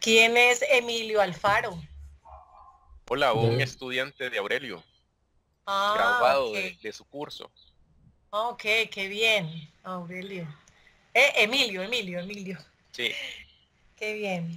¿Quién es Emilio Alfaro? Hola, un De- estudiante de Aurelio, Ah, graduado ok. de su curso. Ok, qué bien, Aurelio. Emilio. Sí, Qué bien.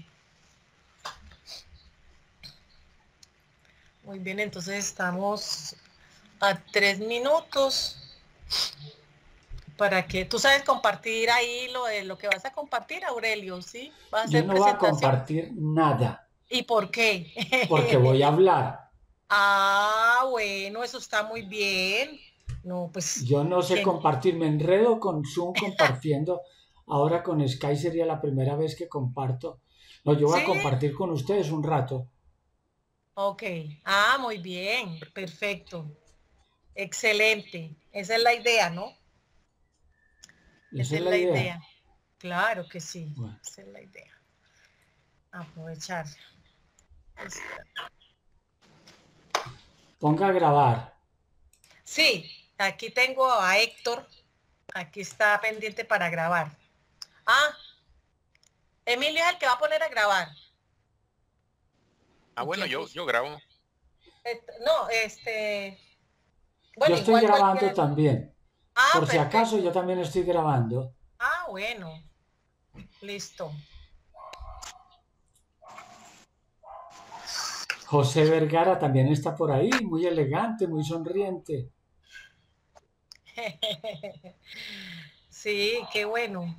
Muy bien, entonces estamos a 3 minutos para que tú sabes compartir ahí lo de lo que vas a compartir, Aurelio, ¿sí? Vas a Yo hacer no voy a presentación. compartir nada ¿Y por qué? porque voy a hablar. Ah, bueno, eso está muy bien. No, pues, Yo no sé ¿quién? compartir, me enredo con Zoom compartiendo. Ahora con Sky sería la primera vez que comparto. No, yo voy a Sí, compartir con ustedes un rato. ok. Ah, muy bien, perfecto. Excelente. Esa es la idea, ¿no? Esa Esa es es la la idea. idea. Claro que sí. Bueno, Esa es la idea. Aprovechar. Espera. ponga a grabar. Sí, aquí tengo a Héctor. Aquí está pendiente para grabar. Ah, Emilio es el que va a poner a grabar. ah, ¿Y bueno, quién yo, puso? yo grabo. No, Yo bueno, estoy igual grabando cualquiera. también. Ah, Por si acaso, perfecto. yo también estoy grabando. Ah, bueno, listo. José Vergara también está por ahí, muy elegante, muy sonriente. Sí, qué bueno.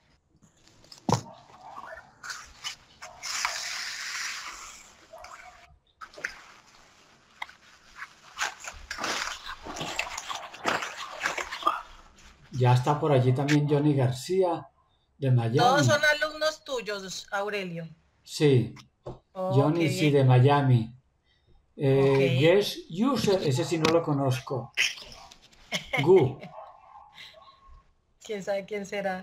Ya está por allí también Johnny García de Todos son Miami. alumnos tuyos, Aurelio. Sí, Oh, Johnny qué sí bien. de Miami. Ok. Guest User, ese sí no lo conozco. Gu. ¿Quién sabe quién será?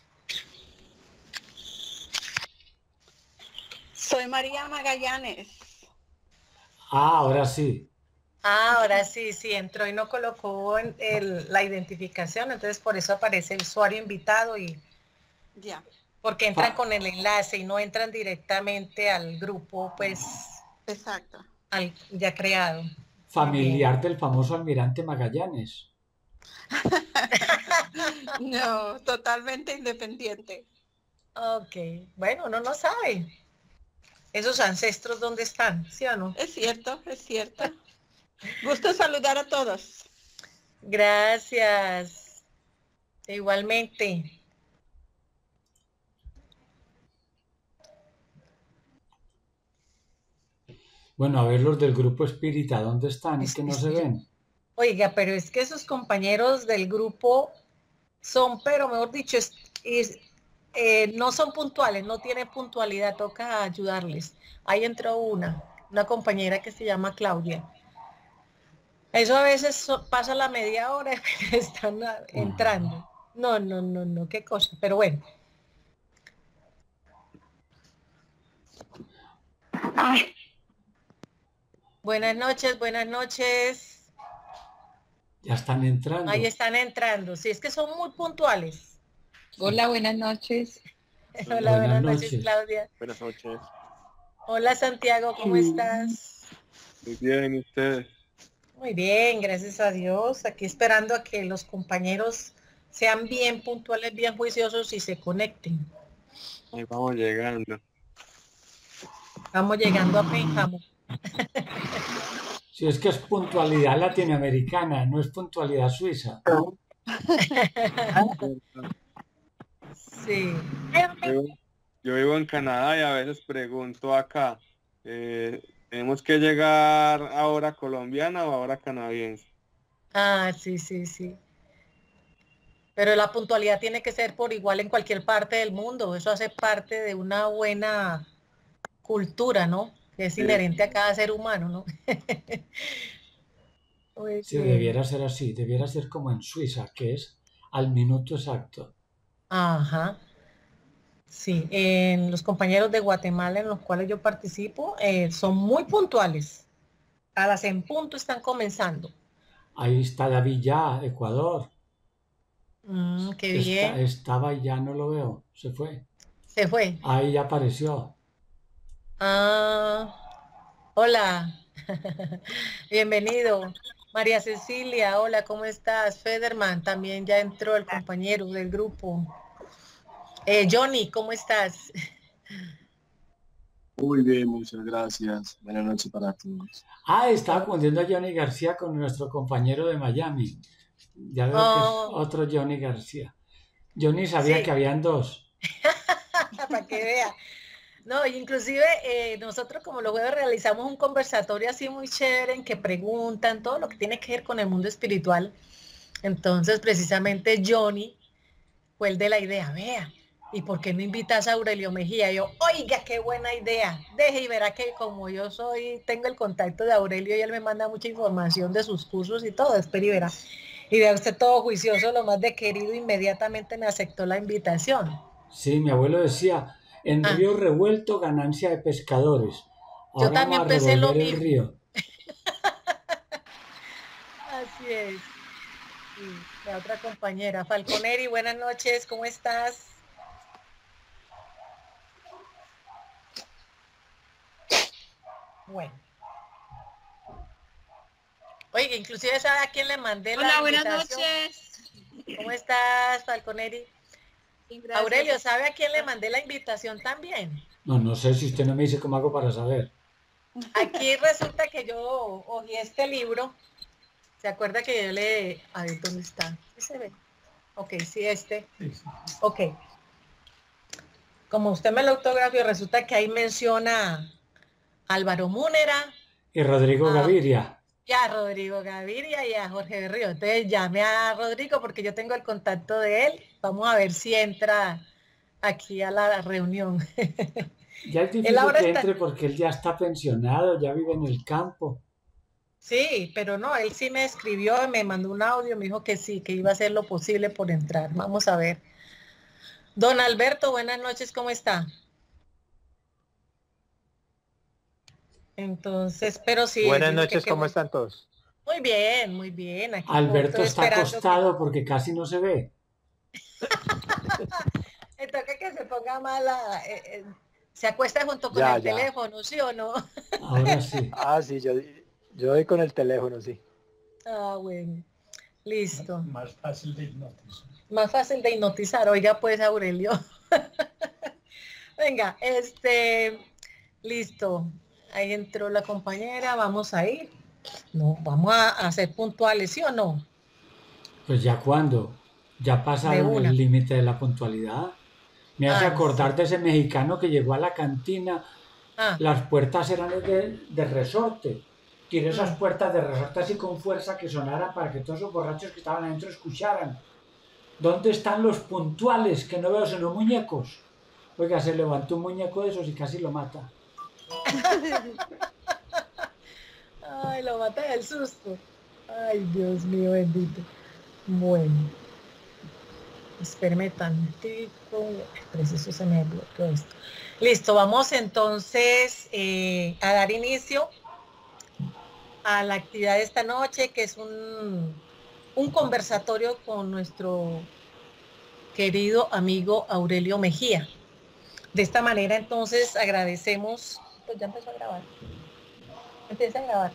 Soy María Magallanes. Ah, ahora sí. Ah, ahora sí, sí, entró y no colocó la identificación, entonces por eso aparece el usuario invitado y Ya. porque entran Fa- con el enlace y no entran directamente al grupo, pues, Exacto. ya creado. Muy bien. Familiar del famoso almirante Magallanes. No, totalmente independiente. Ok, bueno, uno no sabe. Esos ancestros, ¿dónde están? ¿Sí o no? Es cierto, es cierto. Gusto saludar a todos. Gracias. Igualmente. Bueno, a ver los del grupo Espírita, ¿dónde están? Que no se Sí. ven. Oiga, pero es que esos compañeros del grupo son, pero mejor dicho, no son puntuales, no tienen puntualidad, toca ayudarles. Ahí entró una compañera que se llama Claudia. Eso a veces pasa la media hora y están entrando. No, qué cosa, pero bueno. Buenas noches, buenas noches. Ya están Ahí entrando. están entrando. Sí, es que son muy puntuales. Hola, buenas noches. Hola, Buenas buenas noches, noches. Claudia. Buenas noches. Hola, Santiago, ¿cómo estás? Muy bien, ¿y ustedes? Muy bien, gracias a Dios. Aquí esperando a que los compañeros sean bien puntuales, bien juiciosos y se conecten. Ahí vamos llegando. Estamos llegando a Pénjamo. Si es que es puntualidad latinoamericana, no es puntualidad suiza. Sí. Yo, yo vivo en Canadá y a veces pregunto acá, ¿tenemos que llegar a hora colombiana o a hora canadiense? Ah, sí. Pero la puntualidad tiene que ser por igual en cualquier parte del mundo. Eso hace parte de una buena cultura, ¿no? Que es Sí, inherente a cada ser humano, ¿no? Muy Sí, bien. debiera ser así, debiera ser como en Suiza, que es al minuto exacto. Ajá. Sí, los compañeros de Guatemala en los cuales yo participo son muy puntuales. A las en punto están comenzando. Ahí está David ya, Ecuador. Qué bien. Estaba y ya no lo veo, se fue. Se fue. Ahí ya apareció. Hola, bienvenido. María Cecilia, hola, ¿cómo estás? Federman, también ya entró el compañero del grupo. Johnny, ¿cómo estás? Muy bien, muchas gracias. Buenas noches para todos. Estaba confundiendo a Johnny García con nuestro compañero de Miami. Ya veo que es Oh, otro Johnny García. Johnny sabía que sí, habían dos. para que vea. No, inclusive nosotros como los jueves realizamos un conversatorio así muy chévere en que preguntan todo lo que tiene que ver con el mundo espiritual. Entonces, precisamente Johnny fue el de la idea, vea, ¿y por qué no invitas a Aurelio Mejía? Yo, oiga, qué buena idea. Deje y verá que como yo tengo el contacto de Aurelio y él me manda mucha información de sus cursos y todo, espera y verá. Y vea usted todo juicioso, lo más de querido, inmediatamente me aceptó la invitación. Sí, mi abuelo decía, en Ah, río revuelto ganancia de pescadores. yo Ahora vamos también a pensé lo revolver el mismo. río. Así es. Sí, la otra compañera, Falconeri, buenas noches, ¿cómo estás? Bueno. Oye, inclusive sabe a quién le mandé la Hola, buenas invitación. noches. ¿Cómo estás, Falconeri? Bien, gracias. Aurelio, ¿sabe a quién le mandé la invitación también? No sé si usted no me dice cómo hago para saber. Aquí resulta que yo oí este libro. ¿Se acuerda que yo le... A ver, ¿dónde está? ¿Sí se ve? Ok, sí, este. Ok. Como usted me lo autografió, resulta que ahí menciona a Álvaro Múnera, Y Rodrigo a Gaviria. y a Rodrigo Gaviria y a Jorge Berrío. Entonces llame a Rodrigo porque yo tengo el contacto de él. Vamos a ver si entra aquí a la reunión. Ya es Él difícil ahora que está... entre porque él ya está pensionado, ya vive en el campo. Sí, pero no, él sí me escribió, me mandó un audio, me dijo que sí, que iba a hacer lo posible por entrar. Vamos a ver. Don Alberto, buenas noches, ¿cómo está? Entonces, pero sí, Buenas dijo que noches, qué ¿cómo bueno. están todos? Muy bien, muy bien. Aquí Alberto estoy está esperando que acostado porque casi no se ve. me toque que se ponga mala. Se acuesta junto con Ya, el ya. teléfono, ¿sí o no? Ahora sí. Ah, sí, yo doy con el teléfono, sí. Ah, bueno. Listo. Más fácil de hipnotizar. Más fácil de hipnotizar. Oiga, pues, Aurelio. Venga, listo. Ahí entró la compañera. Vamos a ir. No, vamos a ser puntuales, ¿sí o no? Pues ya cuando, ya De pasaron el una. límite de la puntualidad. Me hace Ay, acordar sí. de ese mexicano que llegó a la cantina. Ah, Las puertas eran de resorte. Tiré esas mm. puertas de resorte así con fuerza que sonaran para que todos los borrachos que estaban adentro escucharan. ¿Dónde están los puntuales? Que no veo sino muñecos. Oiga, se levantó un muñeco de esos y casi lo mata. Ay, lo maté del susto. Ay, Dios mío, bendito. Bueno, espérame tantito. Preciso se me bloqueó esto. Listo, vamos entonces a dar inicio a la actividad de esta noche, que es un conversatorio con nuestro querido amigo Aurelio Mejía. De esta manera, entonces, agradecemos. Pues ya empezó a grabar. Empieza a grabar.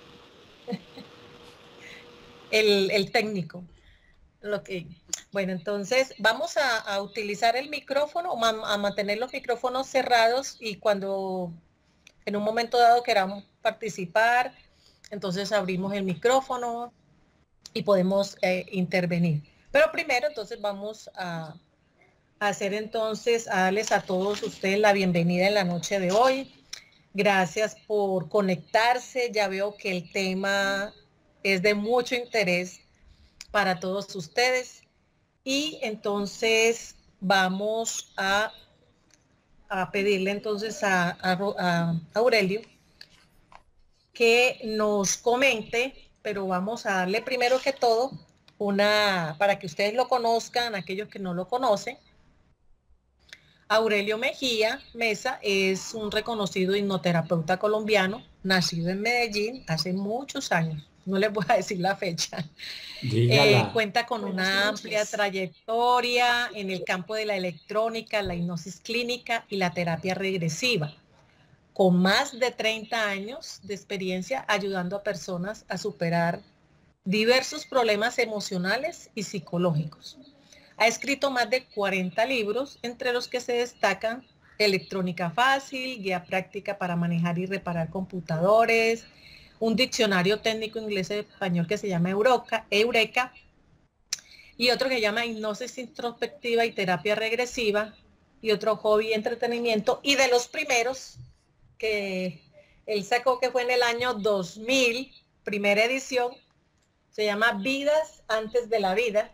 El técnico. Bueno, entonces vamos a utilizar el micrófono, a mantener los micrófonos cerrados y cuando en un momento dado queramos participar, entonces abrimos el micrófono y podemos intervenir. Pero primero entonces vamos a hacer entonces, a darles a todos ustedes la bienvenida en la noche de hoy. Gracias por conectarse, ya veo que el tema es de mucho interés para todos ustedes. Y entonces vamos a pedirle entonces a Aurelio que nos comente, pero vamos a darle primero que todo para que ustedes lo conozcan, aquellos que no lo conocen. Aurelio Mejía Mesa es un reconocido hipnoterapeuta colombiano, nacido en Medellín hace muchos años. No les voy a decir la fecha. Cuenta con una amplia trayectoria en el campo de la electrónica, la hipnosis clínica y la terapia regresiva. con más de 30 años de experiencia ayudando a personas a superar diversos problemas emocionales y psicológicos. Ha escrito más de 40 libros, entre los que se destacan Electrónica Fácil, Guía Práctica para Manejar y Reparar Computadores, un diccionario técnico inglés-español que se llama Eureka, y otro que se llama Hipnosis Introspectiva y Terapia Regresiva, y otro Hobby y Entretenimiento, y de los primeros que él sacó, que fue en el año 2000, primera edición, se llama Vidas antes de la vida,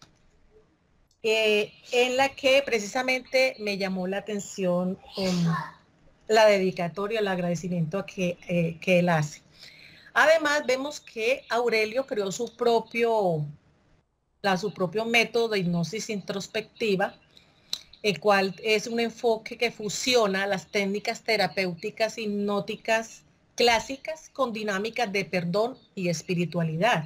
en la que precisamente me llamó la atención la dedicatoria, el agradecimiento que él hace. Además, vemos que Aurelio creó su propio método de hipnosis introspectiva, el cual es un enfoque que fusiona las técnicas terapéuticas hipnóticas clásicas con dinámicas de perdón y espiritualidad,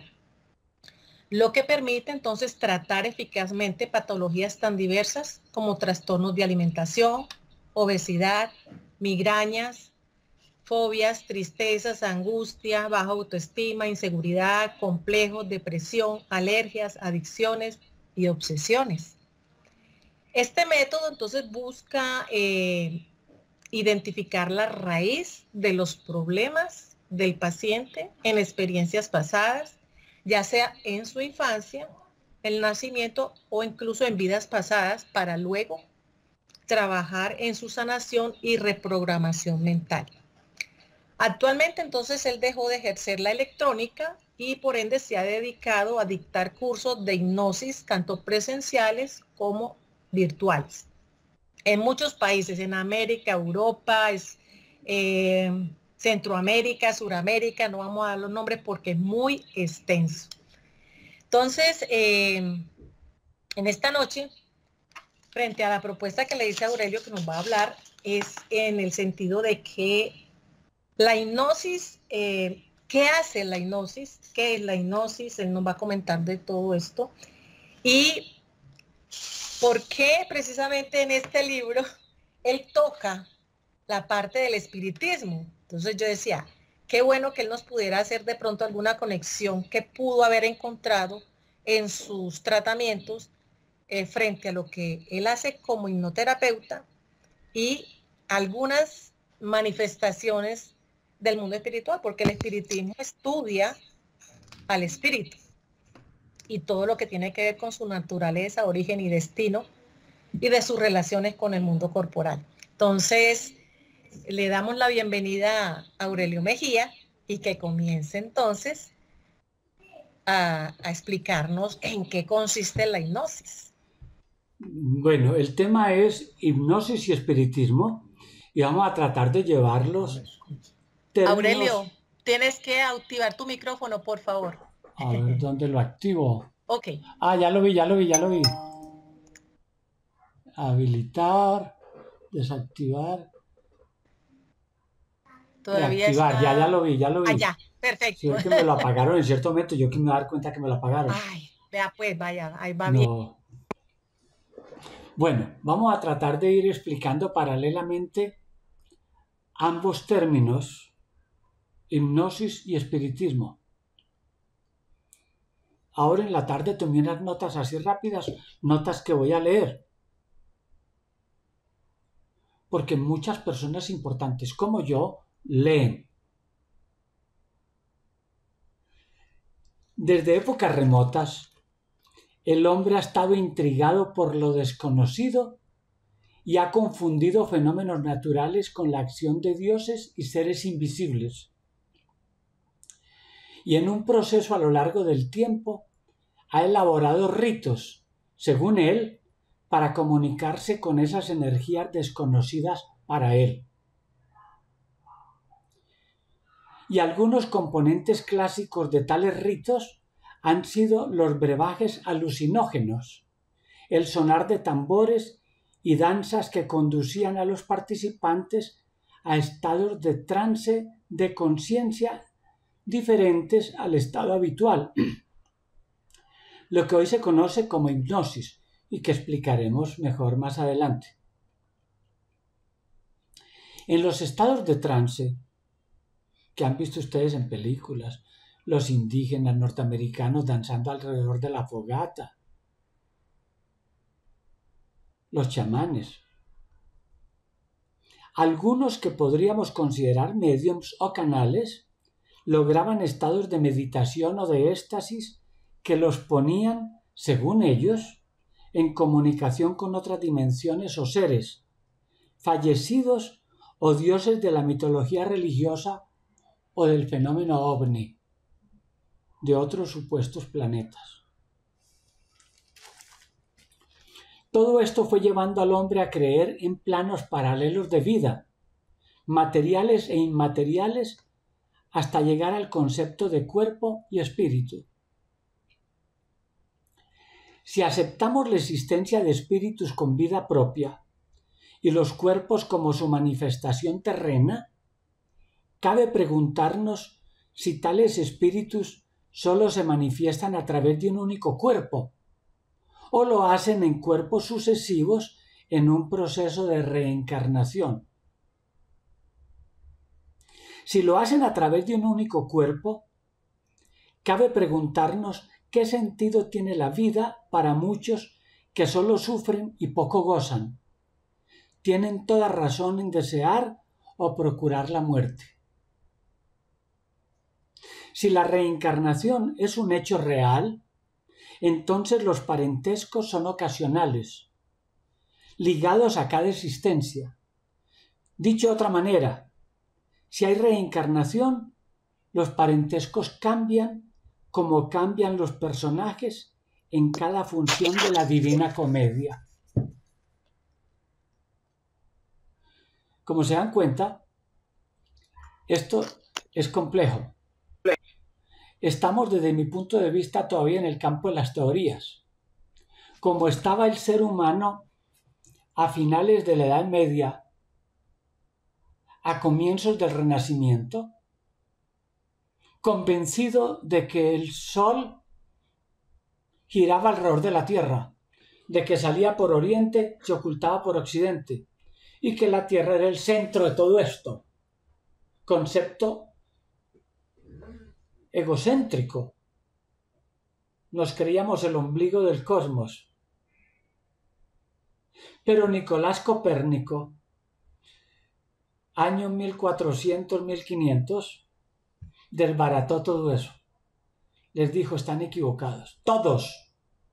lo que permite entonces tratar eficazmente patologías tan diversas como trastornos de alimentación, obesidad, migrañas, fobias, tristezas, angustia, baja autoestima, inseguridad, complejos, depresión, alergias, adicciones y obsesiones. Este método entonces busca identificar la raíz de los problemas del paciente en experiencias pasadas, ya sea en su infancia, el nacimiento o incluso en vidas pasadas, para luego trabajar en su sanación y reprogramación mental. Actualmente entonces él dejó de ejercer la electrónica y por ende se ha dedicado a dictar cursos de hipnosis, tanto presenciales como virtuales, en muchos países, en América, Europa, Centroamérica, Suramérica, no vamos a dar los nombres porque es muy extenso. Entonces, en esta noche, frente a la propuesta que le dice Aurelio que nos va a hablar, es en el sentido de que la hipnosis, ¿qué hace la hipnosis? ¿Qué es la hipnosis? Él nos va a comentar de todo esto. Y por qué precisamente en este libro él toca la parte del espiritismo. Entonces yo decía, qué bueno que él nos pudiera hacer de pronto alguna conexión que pudo haber encontrado en sus tratamientos frente a lo que él hace como hipnoterapeuta y algunas manifestaciones del mundo espiritual, porque el espiritismo estudia al espíritu y todo lo que tiene que ver con su naturaleza, origen y destino y de sus relaciones con el mundo corporal. Entonces, le damos la bienvenida a Aurelio Mejía y que comience entonces a explicarnos en qué consiste la hipnosis. Bueno, el tema es hipnosis y espiritismo y vamos a tratar de llevarlos términos... Aurelio, tienes que activar tu micrófono, por favor. A ver, ¿dónde lo activo? Ok. Ah, ya lo vi. Habilitar, desactivar, Todavía reactivar. está... Ya lo vi. Ah, ya, perfecto. Sí, es que me lo apagaron en cierto momento. Yo que me voy a dar cuenta que me lo apagaron. Ay, vea pues, vaya, ahí va No. bien. Bueno, vamos a tratar de ir explicando paralelamente ambos términos, hipnosis y espiritismo. Ahora en la tarde tomé unas notas así rápidas, notas que voy a leer. Porque muchas personas importantes como yo leen. Desde épocas remotas, el hombre ha estado intrigado por lo desconocido y ha confundido fenómenos naturales con la acción de dioses y seres invisibles. Y en un proceso a lo largo del tiempo ha elaborado ritos, según él, para comunicarse con esas energías desconocidas para él. Y algunos componentes clásicos de tales ritos han sido los brebajes alucinógenos, el sonar de tambores y danzas que conducían a los participantes a estados de trance de conciencia diferentes al estado habitual, lo que hoy se conoce como hipnosis y que explicaremos mejor más adelante. En los estados de trance que han visto ustedes en películas, los indígenas norteamericanos danzando alrededor de la fogata, los chamanes, algunos que podríamos considerar médiums o canales, lograban estados de meditación o de éxtasis que los ponían, según ellos, en comunicación con otras dimensiones o seres, fallecidos o dioses de la mitología religiosa o del fenómeno ovni, de otros supuestos planetas. Todo esto fue llevando al hombre a creer en planos paralelos de vida, materiales e inmateriales, hasta llegar al concepto de cuerpo y espíritu. Si aceptamos la existencia de espíritus con vida propia y los cuerpos como su manifestación terrena, cabe preguntarnos si tales espíritus solo se manifiestan a través de un único cuerpo, o lo hacen en cuerpos sucesivos en un proceso de reencarnación. Si lo hacen a través de un único cuerpo, cabe preguntarnos qué sentido tiene la vida para muchos que solo sufren y poco gozan. Tienen toda razón en desear o procurar la muerte. Si la reencarnación es un hecho real, entonces los parentescos son ocasionales, ligados a cada existencia. Dicho de otra manera, si hay reencarnación, los parentescos cambian como cambian los personajes en cada función de la Divina Comedia. Como se dan cuenta, esto es complejo. Estamos desde mi punto de vista todavía en el campo de las teorías. Como estaba el ser humano a finales de la Edad Media, a comienzos del Renacimiento, convencido de que el Sol giraba alrededor de la Tierra, de que salía por Oriente, se ocultaba por Occidente, y que la Tierra era el centro de todo esto. Concepto egocéntrico. Nos creíamos el ombligo del cosmos. Pero Nicolás Copérnico, año 1400-1500, desbarató todo eso. Les dijo, están equivocados. ¡Todos!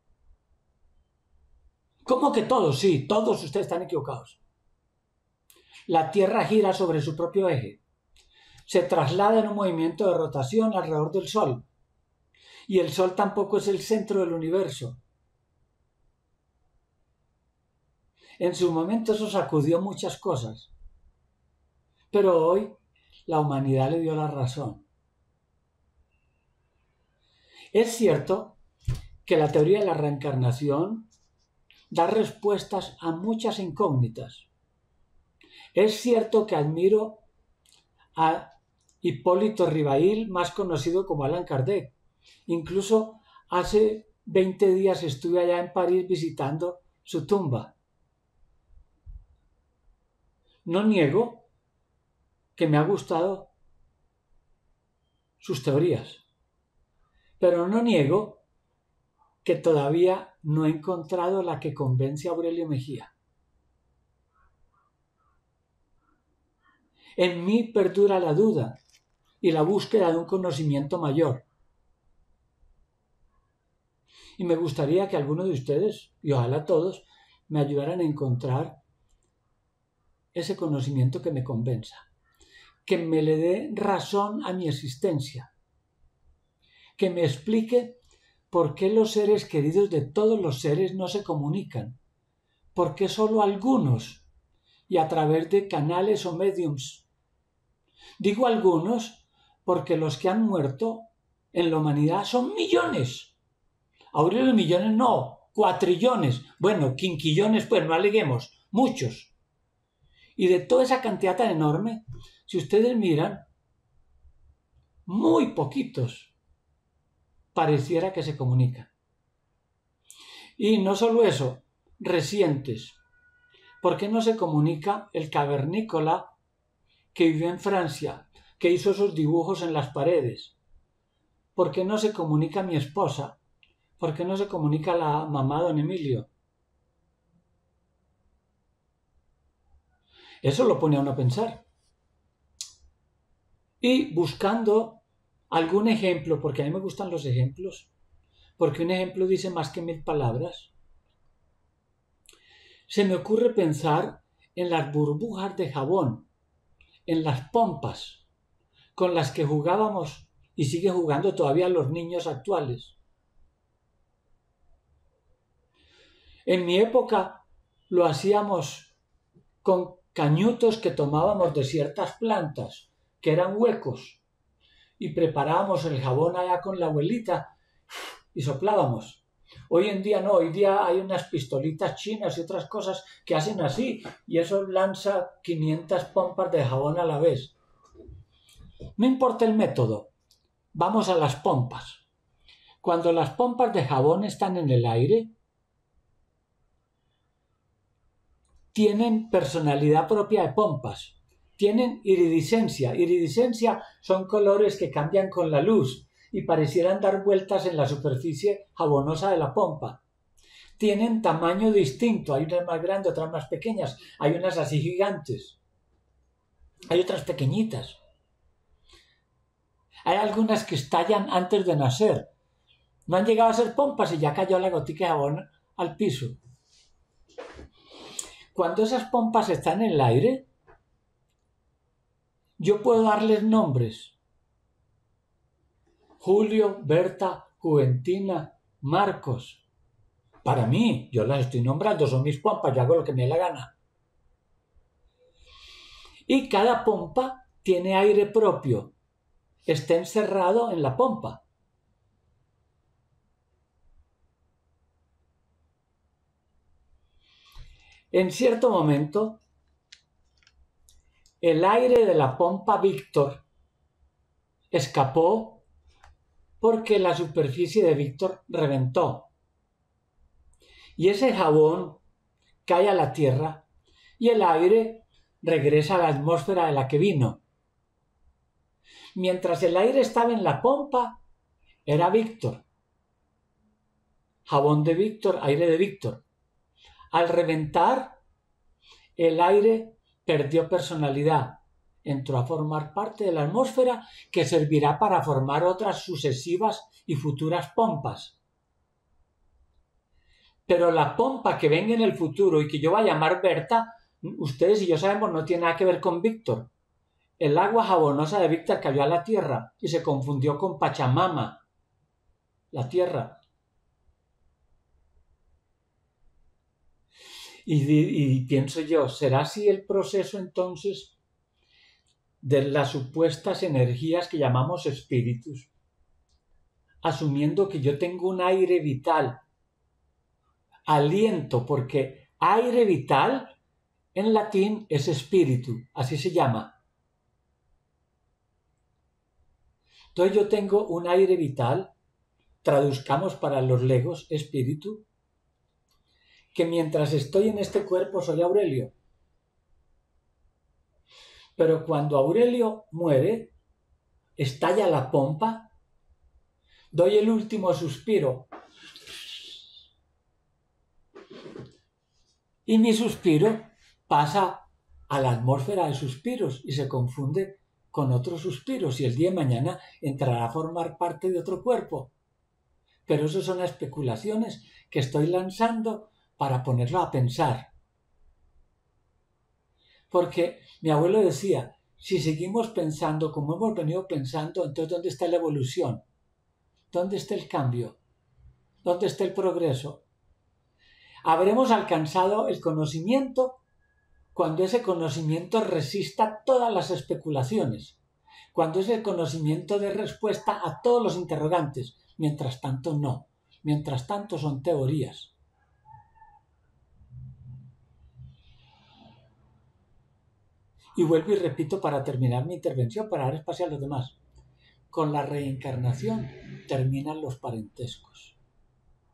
¿Cómo que todos? Sí, todos ustedes están equivocados. La Tierra gira sobre su propio eje. Se traslada en un movimiento de rotación alrededor del Sol. Y el Sol tampoco es el centro del universo. En su momento eso sacudió muchas cosas. Pero hoy la humanidad le dio la razón. Es cierto que la teoría de la reencarnación da respuestas a muchas incógnitas. Es cierto que admiro a Hipólito Rivail, más conocido como Allan Kardec. Incluso hace 20 días estuve allá en París visitando su tumba. No niego que me ha gustado sus teorías, pero no niego que todavía no he encontrado la que convence a Aurelio Mejía. En mí perdura la duda y la búsqueda de un conocimiento mayor. Y me gustaría que algunos de ustedes, y ojalá todos, me ayudaran a encontrar ese conocimiento que me convenza, que me le dé razón a mi existencia, que me explique por qué los seres queridos de todos los seres no se comunican, por qué solo algunos y a través de canales o mediums. Digo algunos porque los que han muerto en la humanidad son millones. Aurelio, millones no, cuatrillones, bueno, quinquillones, pues no aleguemos, muchos. Y de toda esa cantidad tan enorme, si ustedes miran, muy poquitos pareciera que se comunican. Y no solo eso, recientes. ¿Por qué no se comunica el cavernícola que vivió en Francia, que hizo esos dibujos en las paredes? ¿Por qué no se comunica mi esposa? ¿Por qué no se comunica la mamá de don Emilio? Eso lo pone a uno a pensar. Y buscando algún ejemplo, porque a mí me gustan los ejemplos, porque un ejemplo dice más que 1000 palabras, se me ocurre pensar en las burbujas de jabón, en las pompas con las que jugábamos y sigue jugando todavía los niños actuales. En mi época lo hacíamos con cañutos que tomábamos de ciertas plantas, que eran huecos, y preparábamos el jabón allá con la abuelita y soplábamos. Hoy en día no, hoy día hay unas pistolitas chinas y otras cosas que hacen así, y eso lanza 500 pompas de jabón a la vez. No importa el método, vamos a las pompas. Cuando las pompas de jabón están en el aire, tienen personalidad propia de pompas, tienen iridiscencia. Iridiscencia son colores que cambian con la luz y parecieran dar vueltas en la superficie jabonosa de la pompa. Tienen tamaño distinto, hay unas más grandes, otras más pequeñas, hay unas así gigantes, hay otras pequeñitas. Hay algunas que estallan antes de nacer. No han llegado a ser pompas y ya cayó la gotica de jabón al piso. Cuando esas pompas están en el aire, yo puedo darles nombres. Julio, Berta, Juventina, Marcos. Para mí, yo las estoy nombrando, son mis pompas, yo hago lo que me dé la gana. Y cada pompa tiene aire propio. Está encerrado en la pompa. En cierto momento, el aire de la pompa Víctor escapó porque la superficie de Víctor reventó. Y ese jabón cae a la tierra y el aire regresa a la atmósfera de la que vino. Mientras el aire estaba en la pompa, era Víctor. Jabón de Víctor, aire de Víctor. Al reventar, el aire perdió personalidad, entró a formar parte de la atmósfera que servirá para formar otras sucesivas y futuras pompas. Pero la pompa que venga en el futuro y que yo voy a llamar Berta, ustedes y yo sabemos, no tiene nada que ver con Víctor. El agua jabonosa de Víctor cayó a la tierra y se confundió con Pachamama, la tierra. Y pienso yo, ¿será así el proceso entonces de las supuestas energías que llamamos espíritus? Asumiendo que yo tengo un aire vital, aliento, porque aire vital en latín es espíritu, así se llama. Entonces yo tengo un aire vital, traduzcamos para los legos, espíritu, que mientras estoy en este cuerpo soy Aurelio. Pero cuando Aurelio muere, estalla la pompa, doy el último suspiro. Y mi suspiro pasa a la atmósfera de suspiros y se confunde con otros suspiros y el día de mañana entrará a formar parte de otro cuerpo. Pero eso son especulaciones que estoy lanzando para ponerlo a pensar. Porque mi abuelo decía, si seguimos pensando como hemos venido pensando, entonces ¿dónde está la evolución? ¿Dónde está el cambio? ¿Dónde está el progreso? Habremos alcanzado el conocimiento cuando ese conocimiento resista todas las especulaciones, cuando ese conocimiento dé respuesta a todos los interrogantes. Mientras tanto, no. Mientras tanto, son teorías. Y vuelvo y repito para terminar mi intervención, para dar espacio a los demás. Con la reencarnación terminan los parentescos.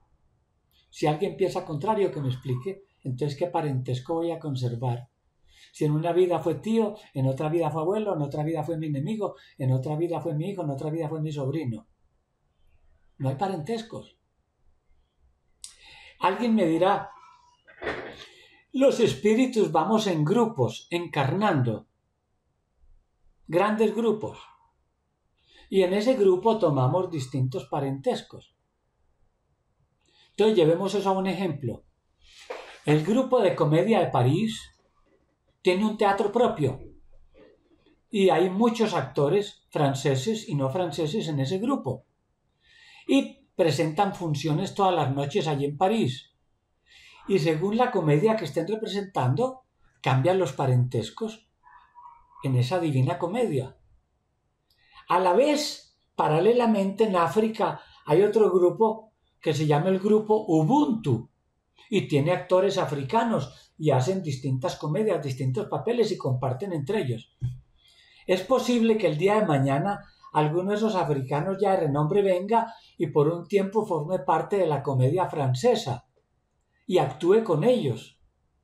Si alguien piensa contrario, que me explique, entonces ¿qué parentesco voy a conservar? Si en una vida fue tío, en otra vida fue abuelo, en otra vida fue mi enemigo, en otra vida fue mi hijo, en otra vida fue mi sobrino. No hay parentescos. Alguien me dirá, los espíritus vamos en grupos, encarnando, grandes grupos. Y en ese grupo tomamos distintos parentescos. Entonces llevemos eso a un ejemplo. El grupo de comedia de París tiene un teatro propio y hay muchos actores franceses y no franceses en ese grupo y presentan funciones todas las noches allí en París y según la comedia que estén representando cambian los parentescos en esa divina comedia. A la vez, paralelamente en África hay otro grupo que se llama el grupo Ubuntu y tiene actores africanos y hacen distintas comedias, distintos papeles y comparten entre ellos. Es posible que el día de mañana alguno de esos africanos ya de renombre venga y por un tiempo forme parte de la comedia francesa y actúe con ellos.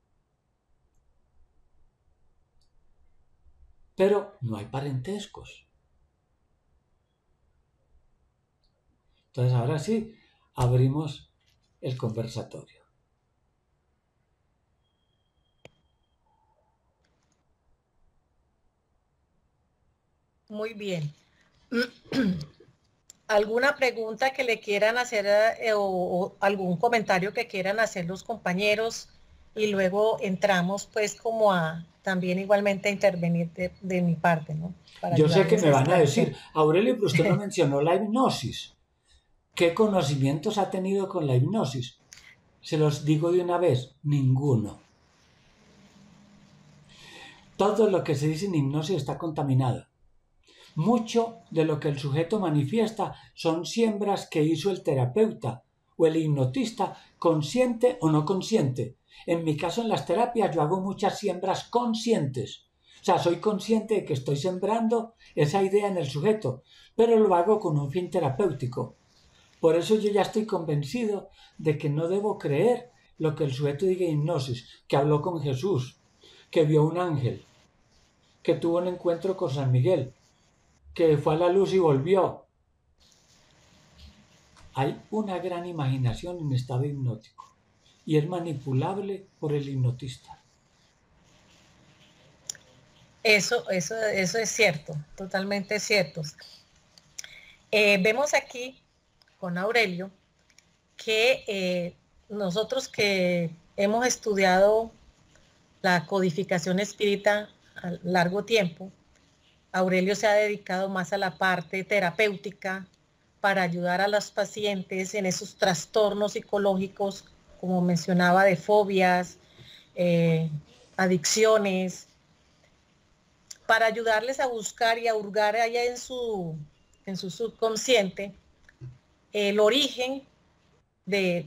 Pero no hay parentescos. Entonces ahora sí, abrimos el conversatorio. Muy bien. ¿Alguna pregunta que le quieran hacer o algún comentario que quieran hacer los compañeros? Y luego entramos pues como a también igualmente a intervenir de mi parte, ¿no? Yo sé que me van a decir, Aurelio, pero usted no mencionó la hipnosis. ¿Qué conocimientos ha tenido con la hipnosis? Se los digo de una vez, ninguno. Todo lo que se dice en hipnosis está contaminado. Mucho de lo que el sujeto manifiesta son siembras que hizo el terapeuta o el hipnotista, consciente o no consciente. En mi caso, en las terapias, yo hago muchas siembras conscientes. O sea, soy consciente de que estoy sembrando esa idea en el sujeto, pero lo hago con un fin terapéutico. Por eso yo ya estoy convencido de que no debo creer lo que el sujeto diga en hipnosis, que habló con Jesús, que vio un ángel, que tuvo un encuentro con San Miguel, que fue a la luz y volvió. Hay una gran imaginación en estado hipnótico y es manipulable por el hipnotista. Eso es cierto, totalmente cierto. Vemos aquí con Aurelio que nosotros que hemos estudiado la codificación espírita a largo tiempo, Aurelio se ha dedicado más a la parte terapéutica para ayudar a los pacientes en esos trastornos psicológicos, como mencionaba, de fobias, adicciones, para ayudarles a buscar y a hurgar allá en su subconsciente el origen de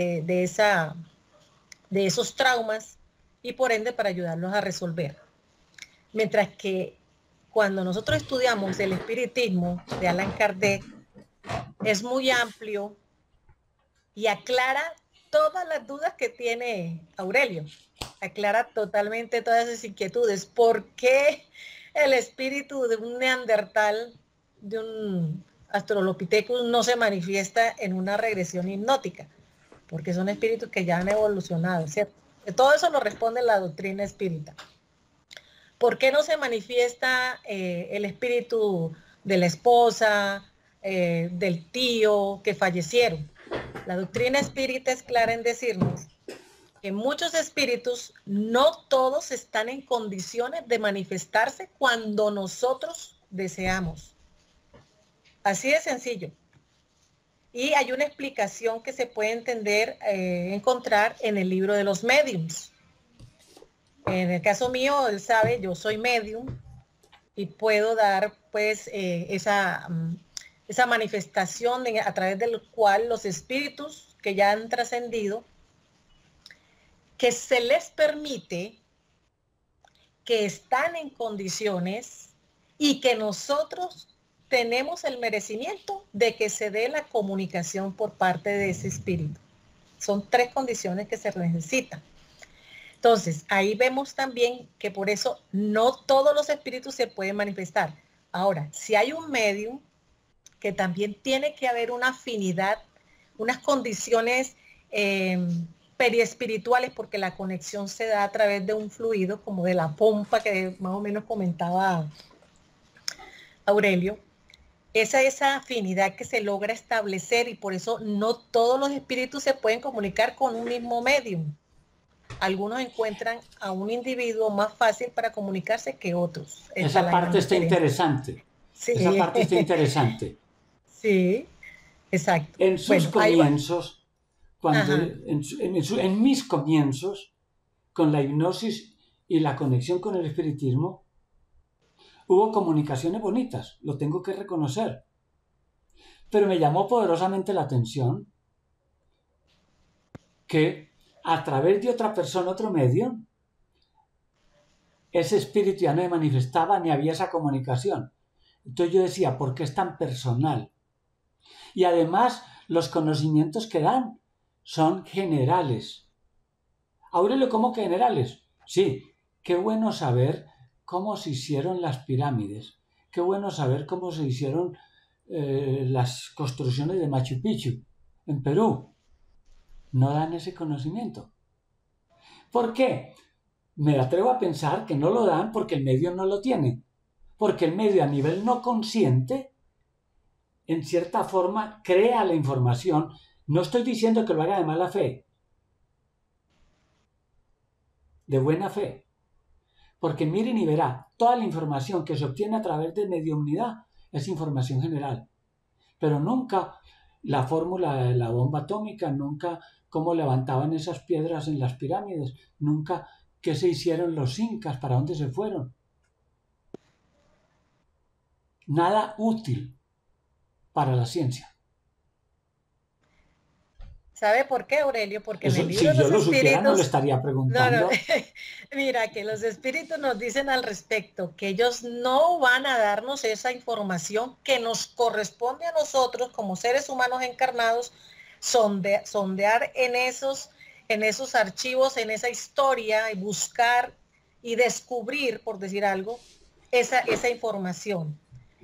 esos traumas y por ende para ayudarlos a resolver. Mientras que cuando nosotros estudiamos el espiritismo de Allan Kardec, es muy amplio y aclara todas las dudas que tiene Aurelio. Aclara totalmente todas esas inquietudes. ¿Por qué el espíritu de un neandertal, de un Australopithecus, no se manifiesta en una regresión hipnótica? Porque son espíritus que ya han evolucionado, ¿cierto? Todo eso lo responde la doctrina espírita. ¿Por qué no se manifiesta el espíritu de la esposa, del tío que fallecieron? La doctrina espírita es clara en decirnos que muchos espíritus, no todos están en condiciones de manifestarse cuando nosotros deseamos. Así de sencillo. Y hay una explicación que se puede entender, encontrar en el libro de los médiums. En el caso mío, él sabe, yo soy medium y puedo dar pues esa manifestación a través del cual los espíritus que ya han trascendido, que se les permite, que están en condiciones y que nosotros tenemos el merecimiento de que se dé la comunicación por parte de ese espíritu. Son 3 condiciones que se necesitan. Entonces, ahí vemos también que por eso no todos los espíritus se pueden manifestar. Ahora, si hay un medium, que también tiene que haber una afinidad, unas condiciones periespirituales, porque la conexión se da a través de un fluido, como de la pompa que más o menos comentaba Aurelio. Esa afinidad que se logra establecer, y por eso no todos los espíritus se pueden comunicar con un mismo medium. Algunos encuentran a un individuo más fácil para comunicarse que otros. Esa parte está interesante. Sí. Esa parte está interesante. Sí, exacto. En sus comienzos, en mis comienzos, con la hipnosis y la conexión con el espiritismo, hubo comunicaciones bonitas, lo tengo que reconocer. Pero me llamó poderosamente la atención que a través de otra persona, otro medio, ese espíritu ya no me manifestaba ni había esa comunicación. Entonces yo decía, ¿por qué es tan personal? Y además, los conocimientos que dan son generales. Aurelio, ¿cómo que generales? Sí, qué bueno saber cómo se hicieron las pirámides. Qué bueno saber cómo se hicieron las construcciones de Machu Picchu en Perú. No dan ese conocimiento. ¿Por qué? Me atrevo a pensar que no lo dan porque el medio no lo tiene. Porque el medio a nivel no consciente, en cierta forma, crea la información. No estoy diciendo que lo haga de mala fe. De buena fe. Porque miren y verá, toda la información que se obtiene a través de mediumnidad es información general. Pero nunca la fórmula de la bomba atómica, nunca cómo levantaban esas piedras en las pirámides, nunca qué se hicieron los incas, para dónde se fueron. Nada útil para la ciencia. ¿Sabe por qué, Aurelio? Porque Eso, en el libro si yo los lo espíritus, supiera, no le estaría preguntando. No. Mira, que los espíritus nos dicen al respecto que ellos no van a darnos esa información que nos corresponde a nosotros como seres humanos encarnados, sondear en esos archivos, en esa historia, y buscar y descubrir, por decir algo, esa información.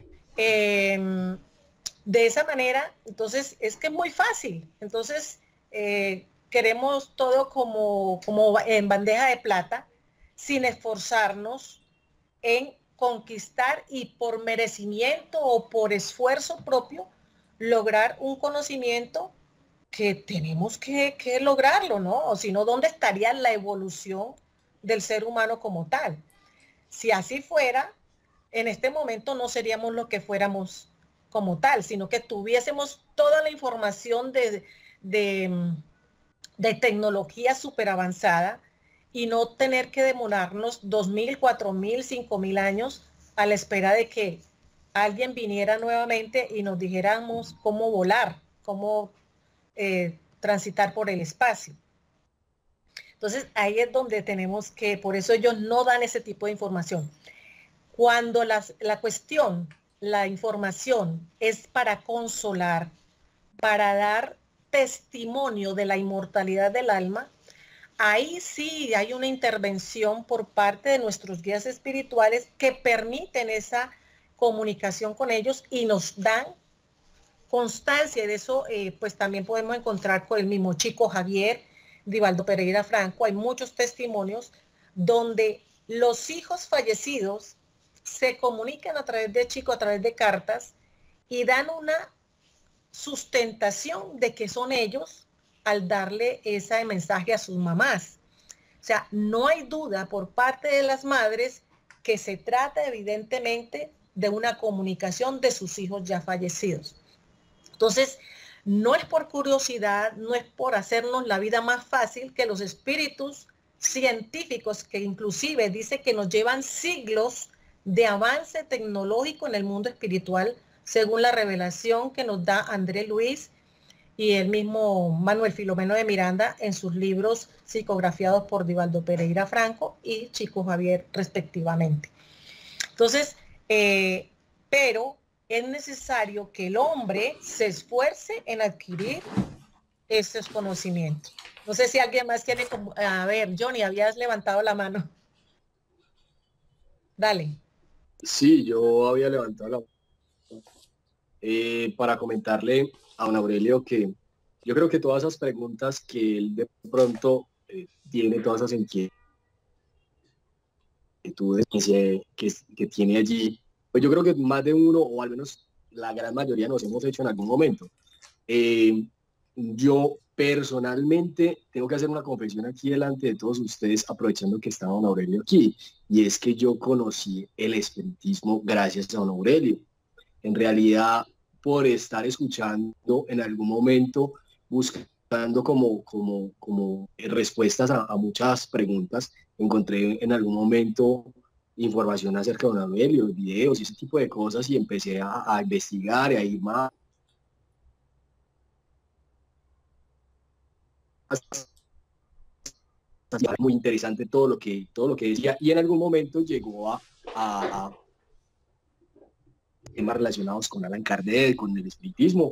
De esa manera, entonces, es que es muy fácil. Entonces, queremos todo como en bandeja de plata, sin esforzarnos en conquistar y por merecimiento o por esfuerzo propio, lograr un conocimiento que tenemos que lograrlo, ¿no? O si no, ¿dónde estaría la evolución del ser humano como tal? Si así fuera, en este momento no seríamos lo que fuéramos como tal, sino que tuviésemos toda la información de tecnología súper avanzada y no tener que demorarnos 2.000, 4.000, 5.000 años a la espera de que alguien viniera nuevamente y nos dijéramos cómo volar, cómo transitar por el espacio. Entonces ahí es donde tenemos que, por eso ellos no dan ese tipo de información. Cuando la cuestión, la información es para consolar, para dar testimonio de la inmortalidad del alma, ahí sí hay una intervención por parte de nuestros guías espirituales que permiten esa comunicación con ellos y nos dan constancia. De eso pues también podemos encontrar con el mismo Chico Javier, Divaldo Pereira Franco. Hay muchos testimonios donde los hijos fallecidos se comunican a través de Chico, a través de cartas, y dan una sustentación de que son ellos al darle ese mensaje a sus mamás. O sea, no hay duda por parte de las madres que se trata evidentemente de una comunicación de sus hijos ya fallecidos. Entonces, no es por curiosidad, no es por hacernos la vida más fácil que los espíritus científicos, que inclusive dice que nos llevan siglos de avance tecnológico en el mundo espiritual, según la revelación que nos da André Luis y el mismo Manuel Filomeno de Miranda en sus libros psicografiados por Divaldo Pereira Franco y Chico Javier respectivamente. Entonces, pero es necesario que el hombre se esfuerce en adquirir estos conocimientos. No sé si alguien más quiere, a ver, Johnny, habías levantado la mano. Dale. Sí, yo había levantado la mano para comentarle a don Aurelio que yo creo que todas esas preguntas que él de pronto tiene, todas esas inquietudes que tiene allí, pues yo creo que más de uno, o al menos la gran mayoría, nos hemos hecho en algún momento. Yo personalmente tengo que hacer una confesión aquí delante de todos ustedes, aprovechando que está don Aurelio aquí, y es que yo conocí el espiritismo gracias a don Aurelio. En realidad, por estar escuchando en algún momento, buscando como respuestas a muchas preguntas, encontré en algún momento información acerca de don Aurelio, videos y ese tipo de cosas, y empecé a investigar y a ir más. Muy interesante todo lo que decía, y en algún momento llegó a temas relacionados con Allan Kardec, con el espiritismo,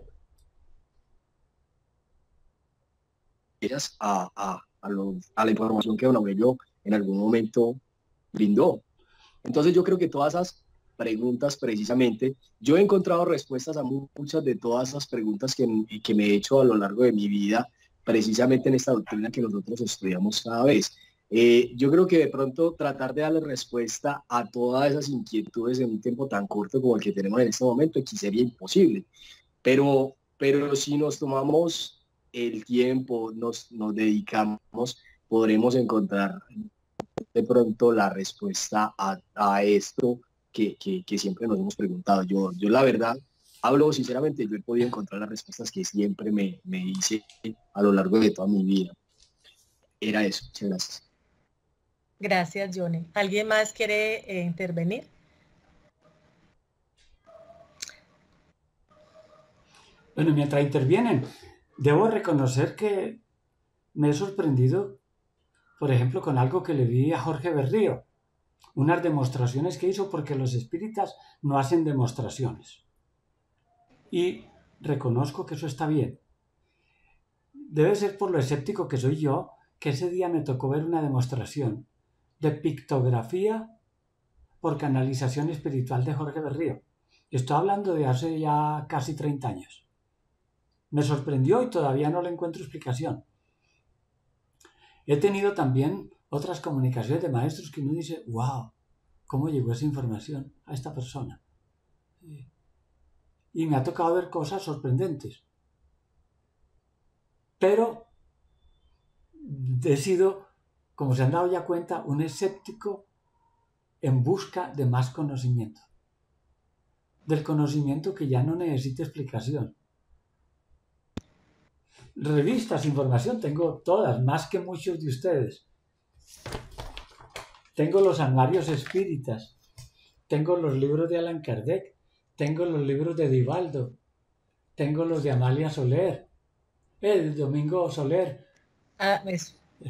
a la información que don Aurelio en algún momento brindó. Entonces yo creo que todas esas preguntas, precisamente, yo he encontrado respuestas a muchas de todas esas preguntas que me he hecho a lo largo de mi vida, precisamente en esta doctrina que nosotros estudiamos cada vez. Yo creo que de pronto tratar de darle respuesta a todas esas inquietudes en un tiempo tan corto como el que tenemos en este momento, aquí sería imposible. Pero si nos tomamos el tiempo, nos dedicamos, podremos encontrar de pronto la respuesta a esto que siempre nos hemos preguntado. Yo la verdad, hablo sinceramente, yo he podido encontrar las respuestas que siempre me hice a lo largo de toda mi vida. Era eso. Muchas gracias. Gracias, Johnny. ¿Alguien más quiere intervenir? Bueno, mientras intervienen, debo reconocer que me he sorprendido, por ejemplo, con algo que le vi a Jorge Berrío, unas demostraciones que hizo, porque los espíritas no hacen demostraciones. Y reconozco que eso está bien. Debe ser por lo escéptico que soy yo, que ese día me tocó ver una demostración de pictografía por canalización espiritual de Jorge Berrío. Estoy hablando de hace ya casi 30 años. Me sorprendió y todavía no le encuentro explicación. He tenido también otras comunicaciones de maestros que uno dice, wow, ¿cómo llegó esa información a esta persona? Y me ha tocado ver cosas sorprendentes. Pero he sido, como se han dado ya cuenta, un escéptico en busca de más conocimiento. Del conocimiento que ya no necesita explicación. Revistas, información, tengo todas, más que muchos de ustedes. Tengo los anuarios espíritas, tengo los libros de Allan Kardec, tengo los libros de Divaldo, tengo los de Amalia Soler, el Domingo Soler. Ah, eso.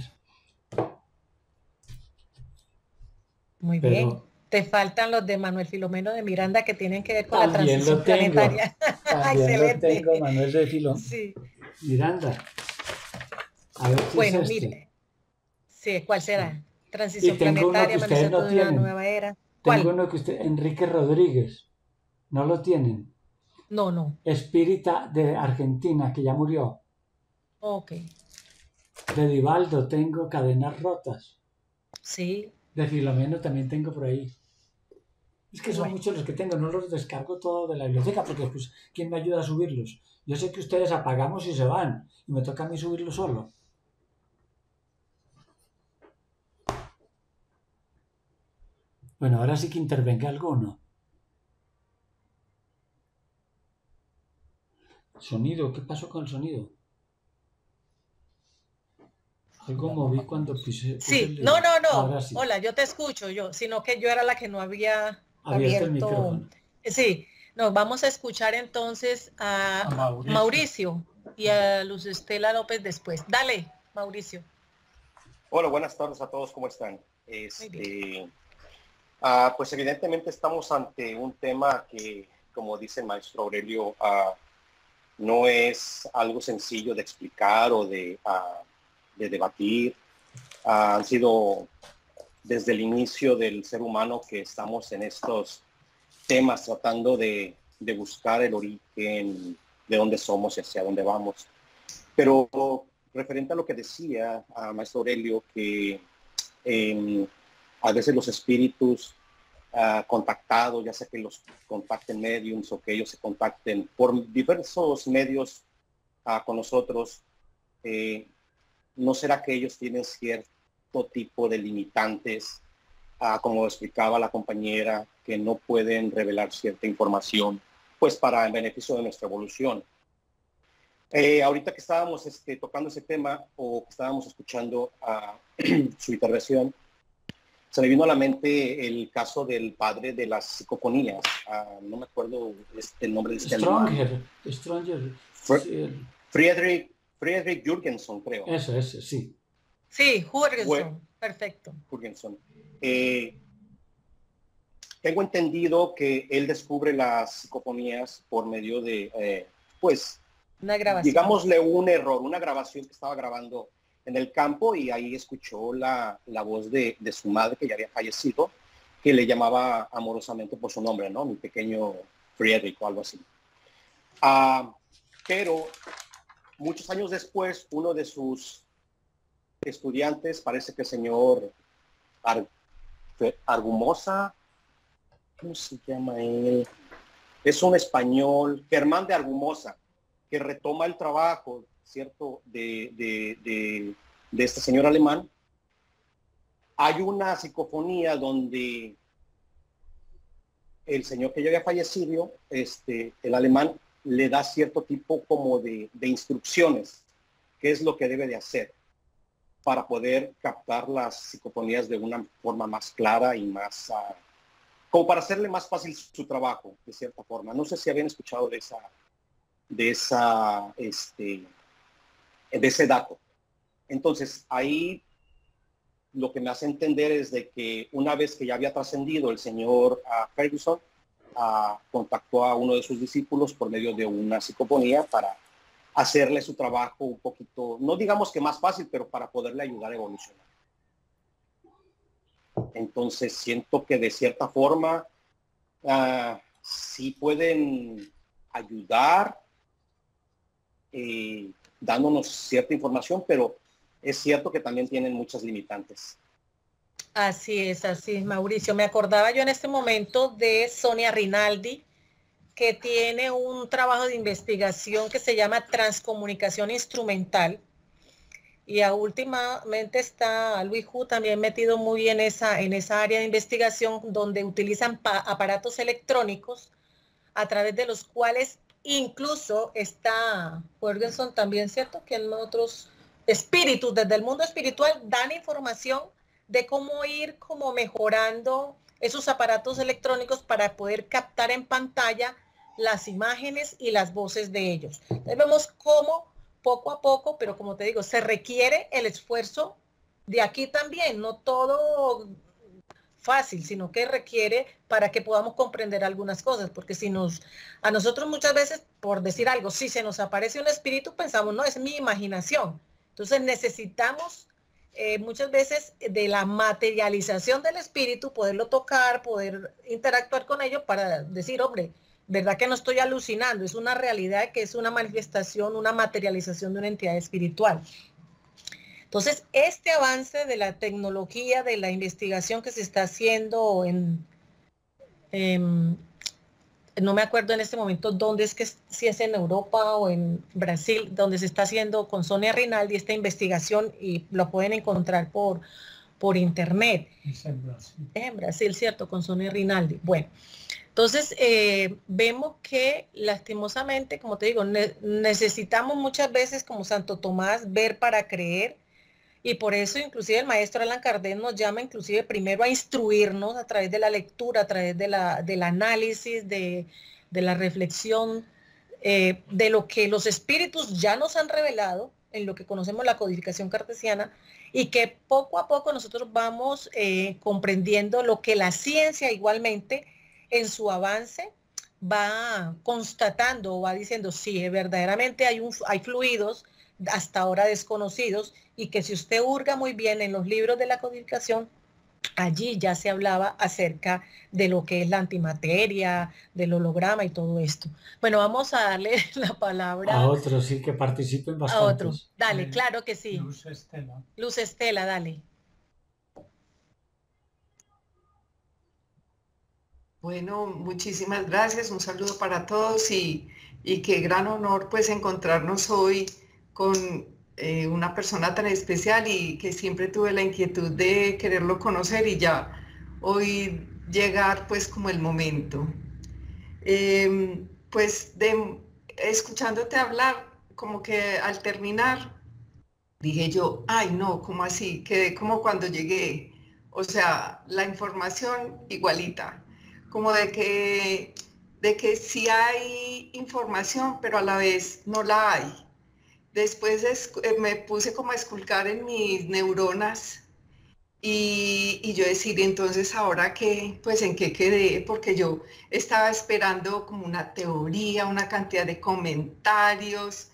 Muy Pero bien. Te faltan los de Manuel Filomeno de Miranda que tienen que ver con la también transición lo tengo, planetaria. también Excelente. lo tengo, Manuel de Filomeno. Sí. Miranda. A ver si Bueno, es este. mire. Sí, ¿cuál será? Transición Y tengo uno planetaria, que ustedes amanecer no de una tienen. nueva era. ¿Cuál? Tengo uno que usted, Enrique Rodríguez, no lo tienen. No, no. Espírita de Argentina, que ya murió. Ok. De Divaldo tengo Cadenas Rotas. Sí. De Filomeno también tengo por ahí. Es que son Bueno. muchos los que tengo, no los descargo todo de la biblioteca, porque pues, ¿quién me ayuda a subirlos? Yo sé que ustedes apagamos y se van, y me toca a mí subirlos solo. Bueno, ahora sí que intervenga alguno. Sonido, ¿qué pasó con el sonido? Algo moví cuando puse Sí, el no, libro. no, no. Ahora sí. Hola, yo te escucho yo, sino que yo era la que no había Abierto el micrófono. Sí, nos vamos a escuchar entonces a Mauricio y a Luz Estela López después. Dale, Mauricio. Hola, buenas tardes a todos, ¿cómo están? Pues evidentemente estamos ante un tema que, como dice el maestro Aurelio, no es algo sencillo de explicar o de debatir. Han sido desde el inicio del ser humano que estamos en estos temas tratando de buscar el origen de dónde somos y hacia dónde vamos. Pero referente a lo que decía maestro Aurelio, que a veces los espíritus contactados, ya sea que los contacten mediums o que ellos se contacten por diversos medios con nosotros, ¿no será que ellos tienen cierto tipo de limitantes, como explicaba la compañera, que no pueden revelar cierta información, pues para el beneficio de nuestra evolución? Ahorita que estábamos tocando ese tema o que estábamos escuchando su intervención, se me vino a la mente el caso del padre de las psicofonías. No me acuerdo el nombre de este Stronger. Friedrich Jürgenson, creo. Ese, sí. Sí, Jürgenson, perfecto. Jürgenson. Tengo entendido que él descubre las psicofonías por medio de, pues, una grabación. Digámosle un error, una grabación que estaba grabando en el campo y ahí escuchó la voz de su madre, que ya había fallecido, que le llamaba amorosamente por su nombre, ¿no? Mi pequeño Friedrich o algo así. Pero muchos años después, uno de sus estudiantes, parece que el señor Argumosa, ¿cómo se llama él? Es un español, Germán de Argumosa, que retoma el trabajo, ¿cierto?, de este señor alemán. Hay una psicofonía donde el señor que ya había fallecido, el alemán, le da cierto tipo como de instrucciones, qué es lo que debe de hacer para poder captar las psicofonías de una forma más clara y más, como para hacerle más fácil su trabajo, de cierta forma. No sé si habían escuchado de ese dato. Entonces, ahí lo que me hace entender es de que una vez que ya había trascendido el señor Ferguson, contactó a uno de sus discípulos por medio de una psicofonía para hacerle su trabajo un poquito, no digamos que más fácil, pero para poderle ayudar a evolucionar. Entonces, siento que de cierta forma sí pueden ayudar dándonos cierta información, pero es cierto que también tienen muchas limitantes. Así es, Mauricio. Me acordaba yo en este momento de Sonia Rinaldi, que tiene un trabajo de investigación que se llama Transcomunicación Instrumental. Y últimamente está Luis Hu también metido muy en esa área de investigación, donde utilizan aparatos electrónicos a través de los cuales incluso está Ferguson también, ¿cierto? Que en otros espíritus desde el mundo espiritual dan información de cómo ir como mejorando esos aparatos electrónicos para poder captar en pantalla las imágenes y las voces de ellos. Entonces vemos cómo poco a poco, pero como te digo, se requiere el esfuerzo de aquí también, no todo fácil, sino que requiere para que podamos comprender algunas cosas, porque a nosotros muchas veces, por decir algo, si se nos aparece un espíritu, pensamos, no, es mi imaginación. Entonces necesitamos muchas veces de la materialización del espíritu, poderlo tocar, poder interactuar con ello para decir, hombre, verdad que no estoy alucinando, es una realidad que es una manifestación, una materialización de una entidad espiritual. Entonces, este avance de la tecnología, de la investigación que se está haciendo no me acuerdo en este momento dónde es que, si es en Europa o en Brasil, donde se está haciendo con Sonia Rinaldi esta investigación y lo pueden encontrar por internet. Es en Brasil. Es en Brasil, ¿cierto? Con Sonia Rinaldi. Bueno, entonces vemos que lastimosamente, como te digo, necesitamos muchas veces como Santo Tomás ver para creer. Y por eso inclusive el maestro Allan Kardec nos llama inclusive primero a instruirnos a través de la lectura, a través del análisis, de la reflexión, de lo que los espíritus ya nos han revelado, en lo que conocemos la codificación cartesiana, y que poco a poco nosotros vamos comprendiendo lo que la ciencia igualmente en su avance va constatando o va diciendo, sí, verdaderamente hay fluidos hasta ahora desconocidos, y que si usted hurga muy bien en los libros de la codificación, allí ya se hablaba acerca de lo que es la antimateria, del holograma y todo esto. Bueno, vamos a darle la palabra A otros, sí, que participen a bastantes. otro. Dale, claro que sí. Luz Estela. Luz Estela, dale. Bueno, muchísimas gracias, un saludo para todos y qué gran honor pues encontrarnos hoy con una persona tan especial y que siempre tuve la inquietud de quererlo conocer y ya hoy llegar pues como el momento. Escuchándote hablar, como que al terminar dije yo, ay no, ¿cómo así? Quedé como cuando llegué, o sea, la información igualita, como de que sí hay información, pero a la vez no la hay. Después me puse como a esculcar en mis neuronas y yo decir, entonces ahora qué, pues en qué quedé, porque yo estaba esperando como una teoría, una cantidad de comentarios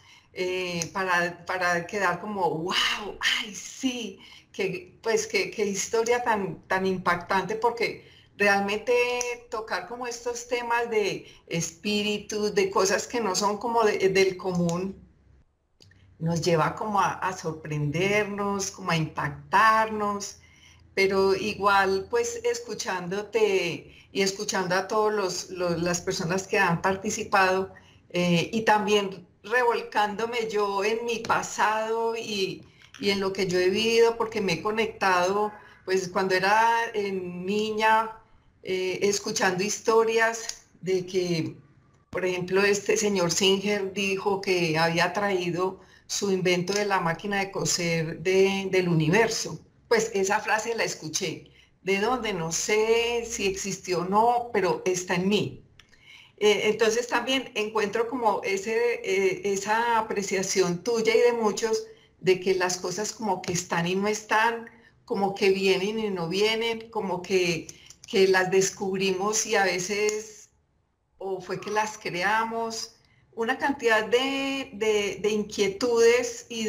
para quedar como, wow, ay sí, qué historia tan impactante, porque realmente tocar como estos temas de espíritu, de cosas que no son como del común, nos lleva como a sorprendernos, como a impactarnos, pero igual pues escuchándote y escuchando a todas las personas que han participado y también revolcándome yo en mi pasado y en lo que yo he vivido, porque me he conectado pues cuando era niña, escuchando historias de que, por ejemplo, este señor Singer dijo que había traído su invento de la máquina de coser del universo. Pues esa frase la escuché. ¿De dónde? No sé si existió o no, pero está en mí. Entonces también encuentro como esa apreciación tuya y de muchos de que las cosas como que están y no están, como que vienen y no vienen, como que las descubrimos y a veces, o fue que las creamos, una cantidad de inquietudes y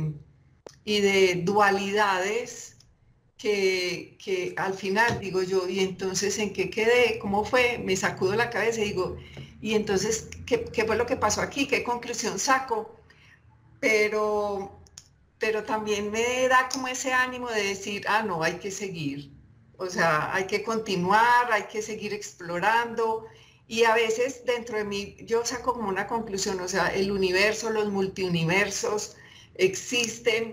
de dualidades que al final digo yo, y entonces ¿en qué quedé? ¿Cómo fue? Me sacudo la cabeza y digo, y entonces, ¿qué fue lo que pasó aquí? ¿Qué conclusión saco? Pero también me da como ese ánimo de decir, ah, no, hay que seguir. O sea, hay que continuar, hay que seguir explorando. Y a veces dentro de mí yo saco como una conclusión, o sea, el universo, los multiuniversos existen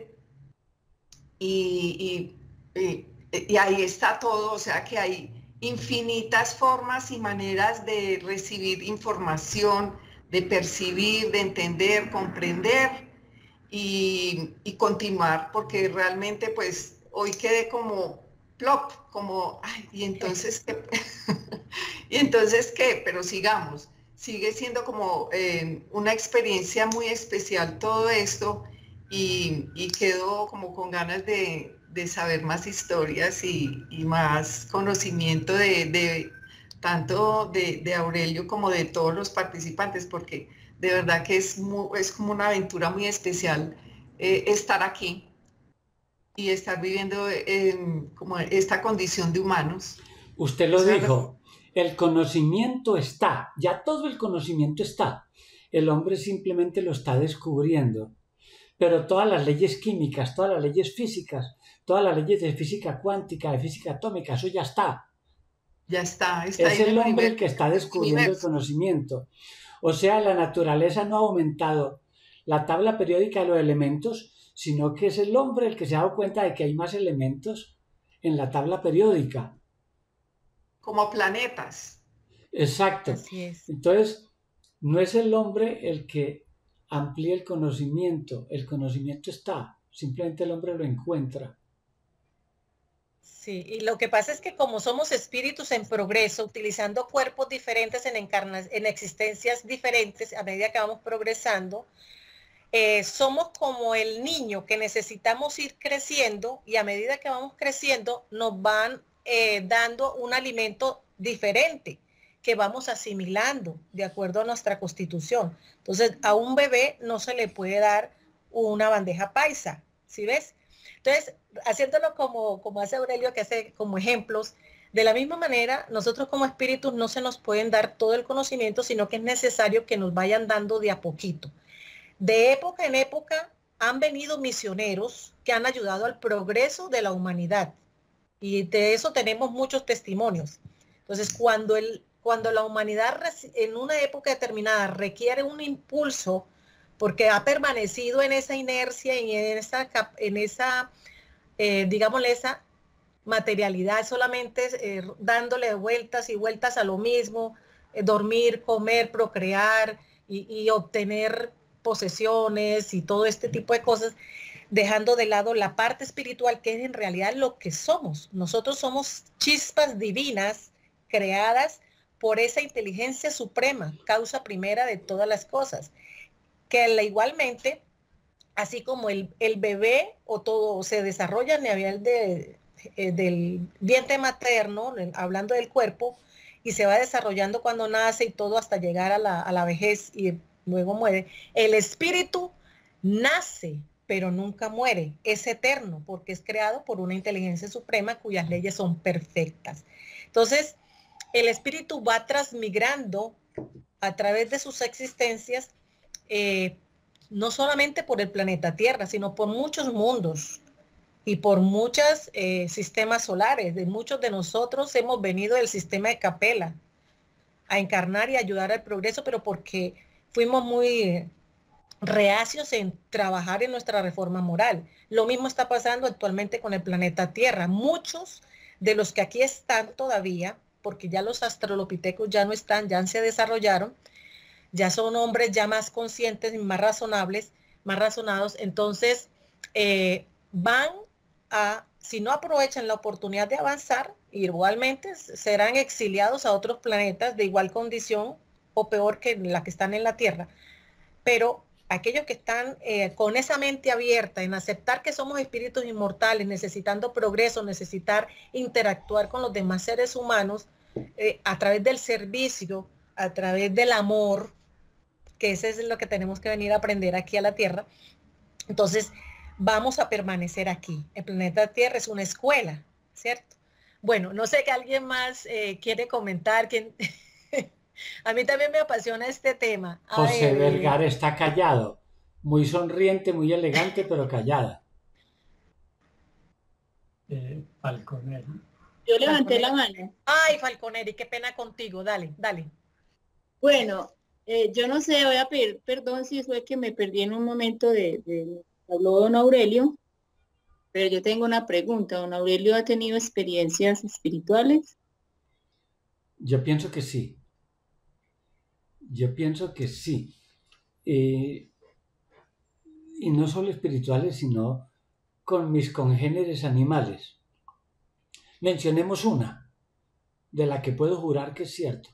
y ahí está todo, o sea que hay infinitas formas y maneras de recibir información, de percibir, de entender, comprender y continuar, porque realmente pues hoy quedé como plop, como, ay, y entonces qué, y entonces qué, pero sigamos, sigue siendo como una experiencia muy especial todo esto y quedo como con ganas de saber más historias y más conocimiento tanto de Aurelio como de todos los participantes, porque de verdad que es como una aventura muy especial estar aquí y estar viviendo como esta condición de humanos. Usted lo dijo, el conocimiento está, ya todo el conocimiento está. El hombre simplemente lo está descubriendo. Pero todas las leyes químicas, todas las leyes físicas, todas las leyes de física cuántica, de física atómica, eso ya está. Ya está. Es el hombre el que está descubriendo el conocimiento. O sea, la naturaleza no ha aumentado la tabla periódica de los elementos, sino que es el hombre el que se ha dado cuenta de que hay más elementos en la tabla periódica. Como planetas. Exacto. Así es. Entonces, no es el hombre el que amplía el conocimiento está, simplemente el hombre lo encuentra. Sí, y lo que pasa es que como somos espíritus en progreso, utilizando cuerpos diferentes en existencias diferentes a medida que vamos progresando, somos como el niño que necesitamos ir creciendo y a medida que vamos creciendo nos van dando un alimento diferente que vamos asimilando de acuerdo a nuestra constitución. Entonces, a un bebé no se le puede dar una bandeja paisa, ¿sí ves? Entonces, haciéndolo como hace Aurelio, que hace como ejemplos, de la misma manera, nosotros como espíritus no se nos pueden dar todo el conocimiento, sino que es necesario que nos vayan dando de a poquito. De época en época han venido misioneros que han ayudado al progreso de la humanidad. Y de eso tenemos muchos testimonios. Entonces, cuando la humanidad en una época determinada requiere un impulso, porque ha permanecido en esa inercia y en esa digámosle, esa materialidad, solamente dándole vueltas y vueltas a lo mismo, dormir, comer, procrear y obtener posesiones y todo este tipo de cosas, dejando de lado la parte espiritual, que es en realidad lo que somos. Nosotros somos chispas divinas creadas por esa inteligencia suprema, causa primera de todas las cosas, que igualmente, así como el bebé o todo se desarrolla a nivel del vientre materno, hablando del cuerpo, y se va desarrollando cuando nace y todo hasta llegar a la vejez y luego muere, el espíritu nace, pero nunca muere, es eterno, porque es creado por una inteligencia suprema cuyas leyes son perfectas. Entonces, el espíritu va transmigrando a través de sus existencias, no solamente por el planeta Tierra, sino por muchos mundos y por muchos sistemas solares. De muchos de nosotros hemos venido del sistema de Capella a encarnar y ayudar al progreso, pero porque fuimos muy reacios en trabajar en nuestra reforma moral. Lo mismo está pasando actualmente con el planeta Tierra. Muchos de los que aquí están todavía, porque ya los australopitecos ya no están, ya se desarrollaron, ya son hombres ya más conscientes y más razonables, más razonados, entonces van a, si no aprovechan la oportunidad de avanzar, igualmente serán exiliados a otros planetas de igual condición o peor que la que están en la Tierra. Pero aquellos que están con esa mente abierta en aceptar que somos espíritus inmortales, necesitando progreso, necesitar interactuar con los demás seres humanos a través del servicio, a través del amor, que ese es lo que tenemos que venir a aprender aquí a la Tierra. Entonces, vamos a permanecer aquí. El planeta Tierra es una escuela, ¿cierto? Bueno, no sé que alguien más quiere comentar. A mí también me apasiona este tema. José Vergara está callado, muy sonriente, muy elegante, pero callada. Falconeri. Yo levanté la mano. Ay, Falconeri, qué pena contigo. Dale, dale. Bueno, yo no sé, voy a pedir perdón si fue que me perdí en un momento habló don Aurelio, pero yo tengo una pregunta. ¿Don Aurelio ha tenido experiencias espirituales? Yo pienso que sí. Yo pienso que sí. Y no solo espirituales, sino con mis congéneres animales. Mencionemos una, de la que puedo jurar que es cierto.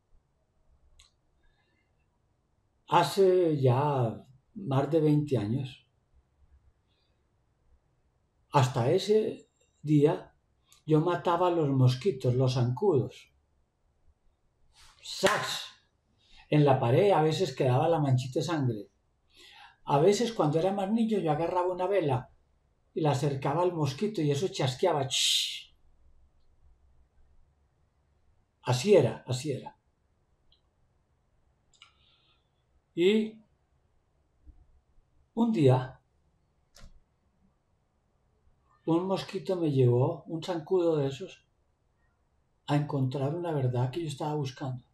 Hace ya más de 20 años, hasta ese día, yo mataba a los mosquitos, los zancudos. ¡Sax! En la pared a veces quedaba la manchita de sangre. A veces cuando era más niño yo agarraba una vela y la acercaba al mosquito y eso chasqueaba. ¡Shh! Así era, así era. Y un día un mosquito me llevó, un zancudo de esos, a encontrar una verdad que yo estaba buscando.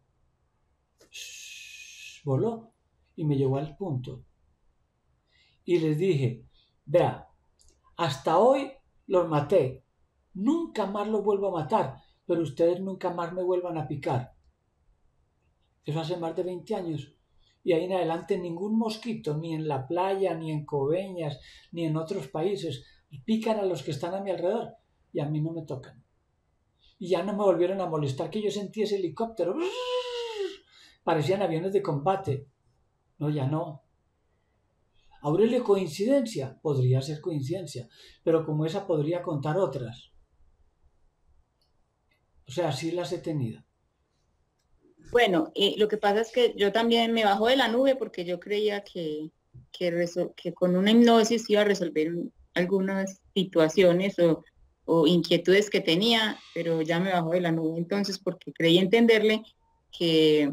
Voló y me llevó al punto. Y les dije, vea, hasta hoy los maté, nunca más los vuelvo a matar, pero ustedes nunca más me vuelvan a picar. Eso hace más de 20 años. Y ahí en adelante ningún mosquito, ni en la playa, ni en Coveñas, ni en otros países, pican a los que están a mi alrededor y a mí no me tocan. Y ya no me volvieron a molestar, que yo sentí ese helicóptero. Parecían aviones de combate. No, ya no. Aurelio, ¿coincidencia? Podría ser coincidencia, pero como esa podría contar otras. O sea, sí las he tenido. Bueno, lo que pasa es que yo también me bajo de la nube porque yo creía que con una hipnosis iba a resolver algunas situaciones o inquietudes que tenía, pero ya me bajo de la nube entonces porque creí entenderle que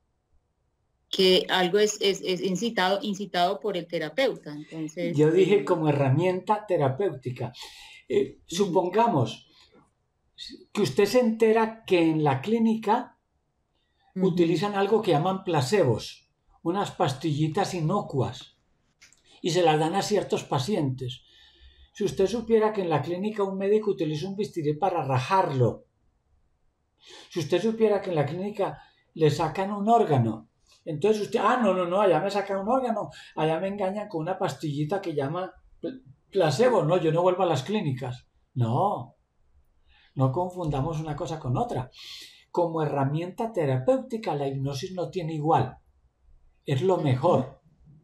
algo es incitado por el terapeuta. Entonces, yo dije como herramienta terapéutica. Supongamos que usted se entera que en la clínica utilizan algo que llaman placebos, unas pastillitas inocuas, y se las dan a ciertos pacientes. Si usted supiera que en la clínica un médico utiliza un bisturí para rajarlo, si usted supiera que en la clínica le sacan un órgano, entonces usted, no, allá me sacan un órgano, allá me engañan con una pastillita que llama placebo, no, yo no vuelvo a las clínicas. No confundamos una cosa con otra. Como herramienta terapéutica, la hipnosis no tiene igual. Es lo mejor.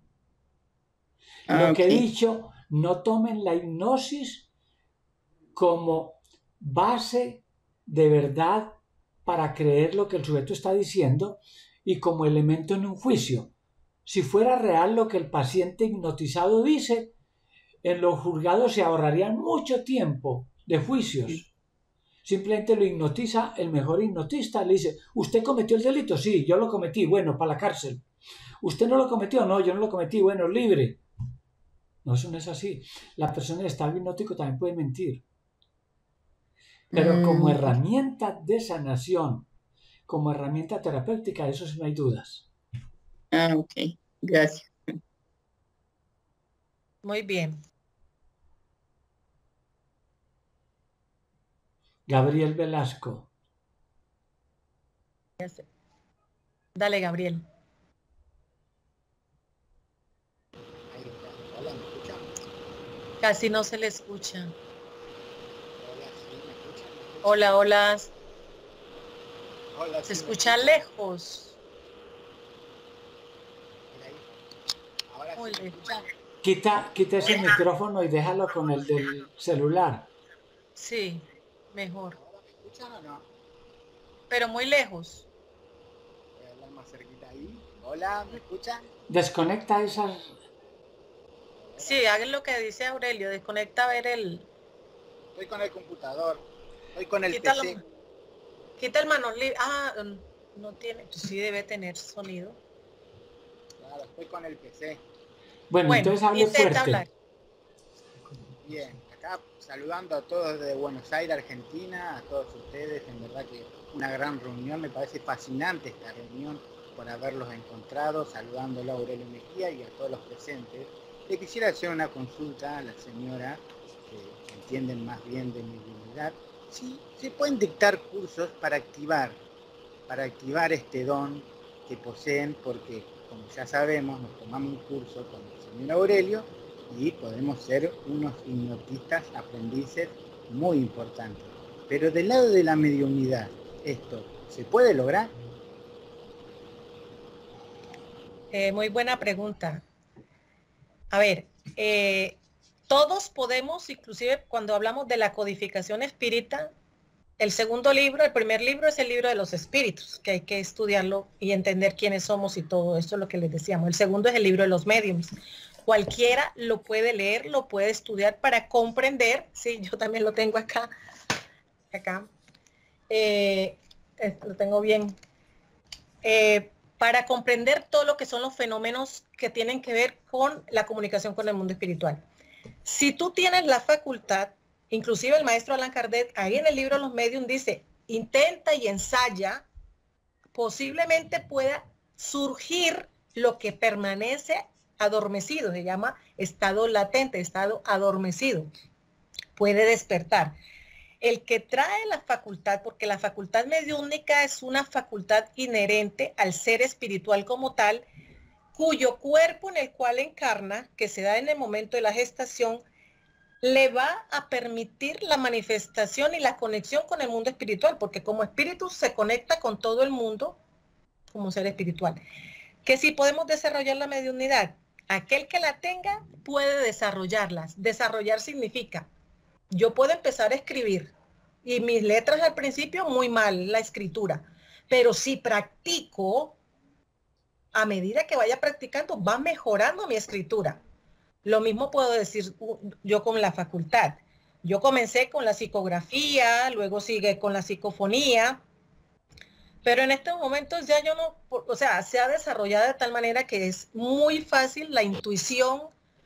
Lo que he dicho, no tomen la hipnosis como base de verdad para creer lo que el sujeto está diciendo y como elemento en un juicio. Si fuera real lo que el paciente hipnotizado dice, en los juzgados se ahorrarían mucho tiempo de juicios. Simplemente lo hipnotiza el mejor hipnotista, le dice, ¿usted cometió el delito? Sí, yo lo cometí, bueno, para la cárcel. ¿Usted no lo cometió? No, yo no lo cometí, bueno, libre. No, eso no es así. La persona en estado hipnótico también puede mentir. Pero como herramienta de sanación, como herramienta terapéutica, de eso sí no hay dudas. Ok, gracias. Muy bien. Gabriel Velasco. Dale, Gabriel. Hola, ¿me escuchan? Casi no se le escucha. Hola, sí, ¿me escuchan? Hola. Hola, Se sí, escucha lejos. Mira ahí. Ahora Muy sí me lejos. escuchan. Quita ese micrófono y déjalo con el del celular. Sí, mejor. ¿Ahora me escuchan o no? Pero muy lejos. Voy a hablar más cerquita ahí. Hola, ¿me escuchan? Desconecta esas. Sí, hagan lo que dice Aurelio, desconecta a ver Estoy con el computador. Estoy con el Quítalo. PC. Quita el manos libres. No tiene, sí debe tener sonido. Claro, estoy con el PC. Bueno, entonces hable intenta fuerte. hablar. Bien, acá saludando a todos de Buenos Aires, Argentina, a todos ustedes, en verdad que una gran reunión, me parece fascinante esta reunión por haberlos encontrado, saludándolo a Aurelio Mejía y a todos los presentes. Le quisiera hacer una consulta a la señora, que entienden más bien de mediunidad, si se pueden dictar cursos para activar este don que poseen, porque como ya sabemos, nos tomamos un curso con el señor Aurelio y podemos ser unos hipnotistas aprendices muy importantes. Pero del lado de la mediunidad, ¿esto se puede lograr? Muy buena pregunta. A ver, todos podemos, inclusive cuando hablamos de la codificación espírita, el primer libro es el libro de los espíritus, que hay que estudiarlo y entender quiénes somos y todo esto es lo que les decíamos. El segundo es el libro de los médiums. Cualquiera lo puede leer, lo puede estudiar para comprender. Sí, yo también lo tengo acá. Lo tengo bien. Para comprender todo lo que son los fenómenos que tienen que ver con la comunicación con el mundo espiritual. Si tú tienes la facultad, inclusive el maestro Allan Kardec, ahí en el libro de los médiums dice, intenta y ensaya, posiblemente pueda surgir lo que permanece adormecido, se llama estado latente, estado adormecido, puede despertar. El que trae la facultad, porque la facultad mediúnica es una facultad inherente al ser espiritual como tal, cuyo cuerpo en el cual encarna, que se da en el momento de la gestación, le va a permitir la manifestación y la conexión con el mundo espiritual, porque como espíritu se conecta con todo el mundo como ser espiritual. Que si podemos desarrollar la mediunidad, aquel que la tenga puede desarrollarlas. Desarrollar significa, yo puedo empezar a escribir y mis letras al principio muy mal, la escritura, Pero si practico, a medida que vaya practicando, va mejorando mi escritura. Lo mismo puedo decir yo con la facultad. Yo comencé con la psicografía, luego sigue con la psicofonía, pero en estos momentos ya yo no, o sea, se ha desarrollado de tal manera que es muy fácil la intuición,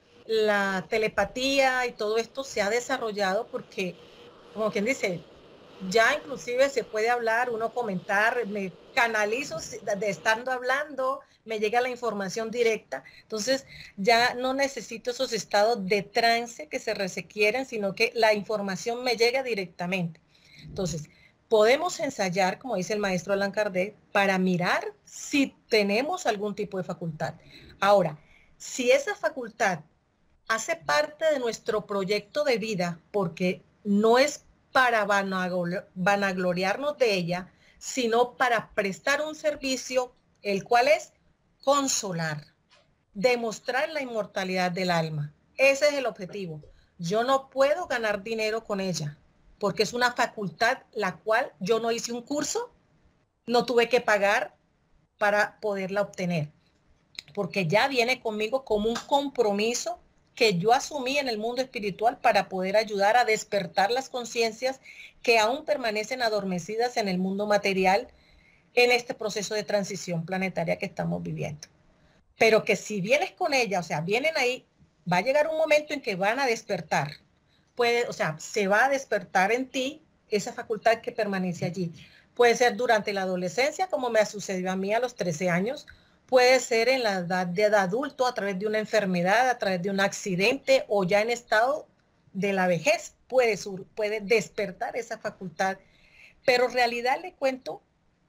la telepatía y todo esto se ha desarrollado porque, como quien dice, ya inclusive se puede hablar, uno comentar, me canalizo de estando hablando, me llega la información directa, entonces ya no necesito esos estados de trance que se requieren, sino que la información me llega directamente. Entonces, podemos ensayar, como dice el maestro Allan Kardec, para mirar si tenemos algún tipo de facultad. Ahora, si esa facultad hace parte de nuestro proyecto de vida, porque no es para vanagloriarnos de ella, sino para prestar un servicio, el cual es consolar, demostrar la inmortalidad del alma. Ese es el objetivo. Yo no puedo ganar dinero con ella, porque es una facultad la cual yo no hice un curso, no tuve que pagar para poderla obtener, porque ya viene conmigo como un compromiso que yo asumí en el mundo espiritual para poder ayudar a despertar las conciencias que aún permanecen adormecidas en el mundo material en este proceso de transición planetaria que estamos viviendo. Pero que si vienes con ella, o sea, vienen ahí, va a llegar un momento en que van a despertar. O sea, se va a despertar en ti esa facultad que permanece allí. Puede ser durante la adolescencia, como me sucedió a mí a los 13 años, puede ser en la edad de adulto a través de una enfermedad, a través de un accidente o ya en estado de la vejez, puede despertar esa facultad. Pero en realidad le cuento,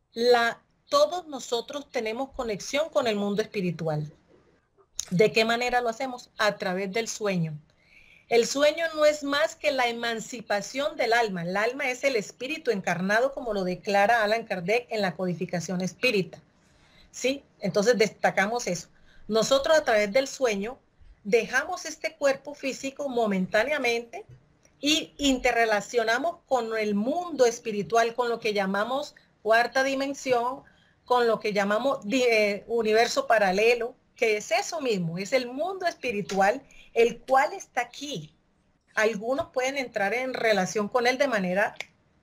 todos nosotros tenemos conexión con el mundo espiritual. ¿De qué manera lo hacemos? A través del sueño. El sueño no es más que la emancipación del alma. El alma es el espíritu encarnado, como lo declara Allan Kardec en la codificación espírita. ¿Sí? Entonces destacamos eso. Nosotros a través del sueño dejamos este cuerpo físico momentáneamente y interrelacionamos con el mundo espiritual, con lo que llamamos cuarta dimensión, con lo que llamamos universo paralelo, que es eso mismo, es el mundo espiritual, el cual está aquí. Algunos pueden entrar en relación con él de manera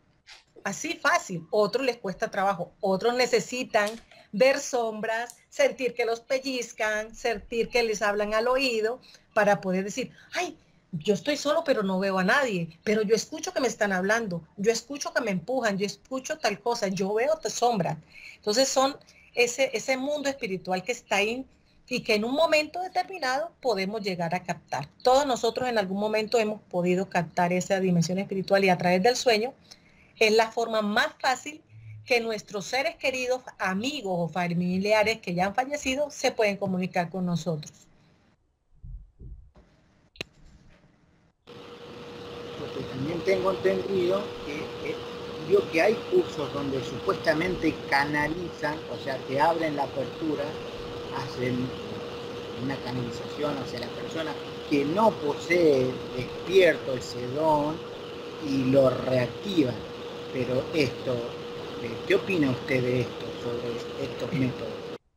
así fácil, otros les cuesta trabajo, otros necesitan ver sombras, sentir que los pellizcan, sentir que les hablan al oído para poder decir, ay, yo estoy solo pero no veo a nadie, pero yo escucho que me están hablando, yo escucho que me empujan, yo escucho tal cosa, yo veo sombras. Entonces son ese mundo espiritual que está ahí y que en un momento determinado podemos llegar a captar. Todos nosotros en algún momento hemos podido captar esa dimensión espiritual y a través del sueño es la forma más fácil que nuestros seres queridos, amigos o familiares que ya han fallecido se pueden comunicar con nosotros. Porque también tengo entendido que hay cursos donde supuestamente canalizan, o sea, que abren la apertura, hacen una canalización hacia la persona que no posee despierto ese don y lo reactivan. Pero esto, ¿qué opina usted de esto, sobre estos métodos?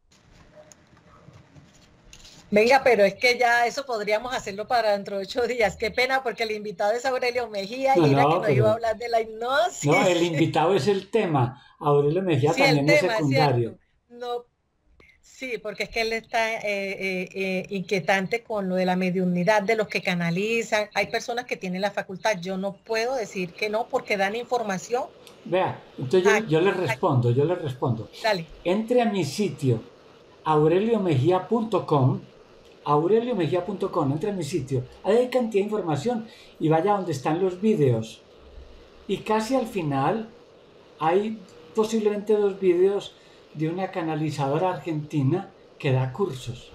Venga, pero es que ya eso podríamos hacerlo para dentro de 8 días. Qué pena, porque el invitado es Aurelio Mejía y era que nos iba a hablar de la hipnosis. No, el invitado es el tema. Aurelio Mejía sí, también es secundario. No, sí, porque es que él está inquietante con lo de la mediunidad, de los que canalizan. Hay personas que tienen la facultad. Yo no puedo decir que no, porque dan información. Vea, entonces yo le respondo. Dale. Entre a mi sitio, aureliomejía.com, entre a mi sitio. Ahí hay cantidad de información y vaya donde están los vídeos. Y casi al final hay posiblemente 2 vídeos de una canalizadora argentina que da cursos.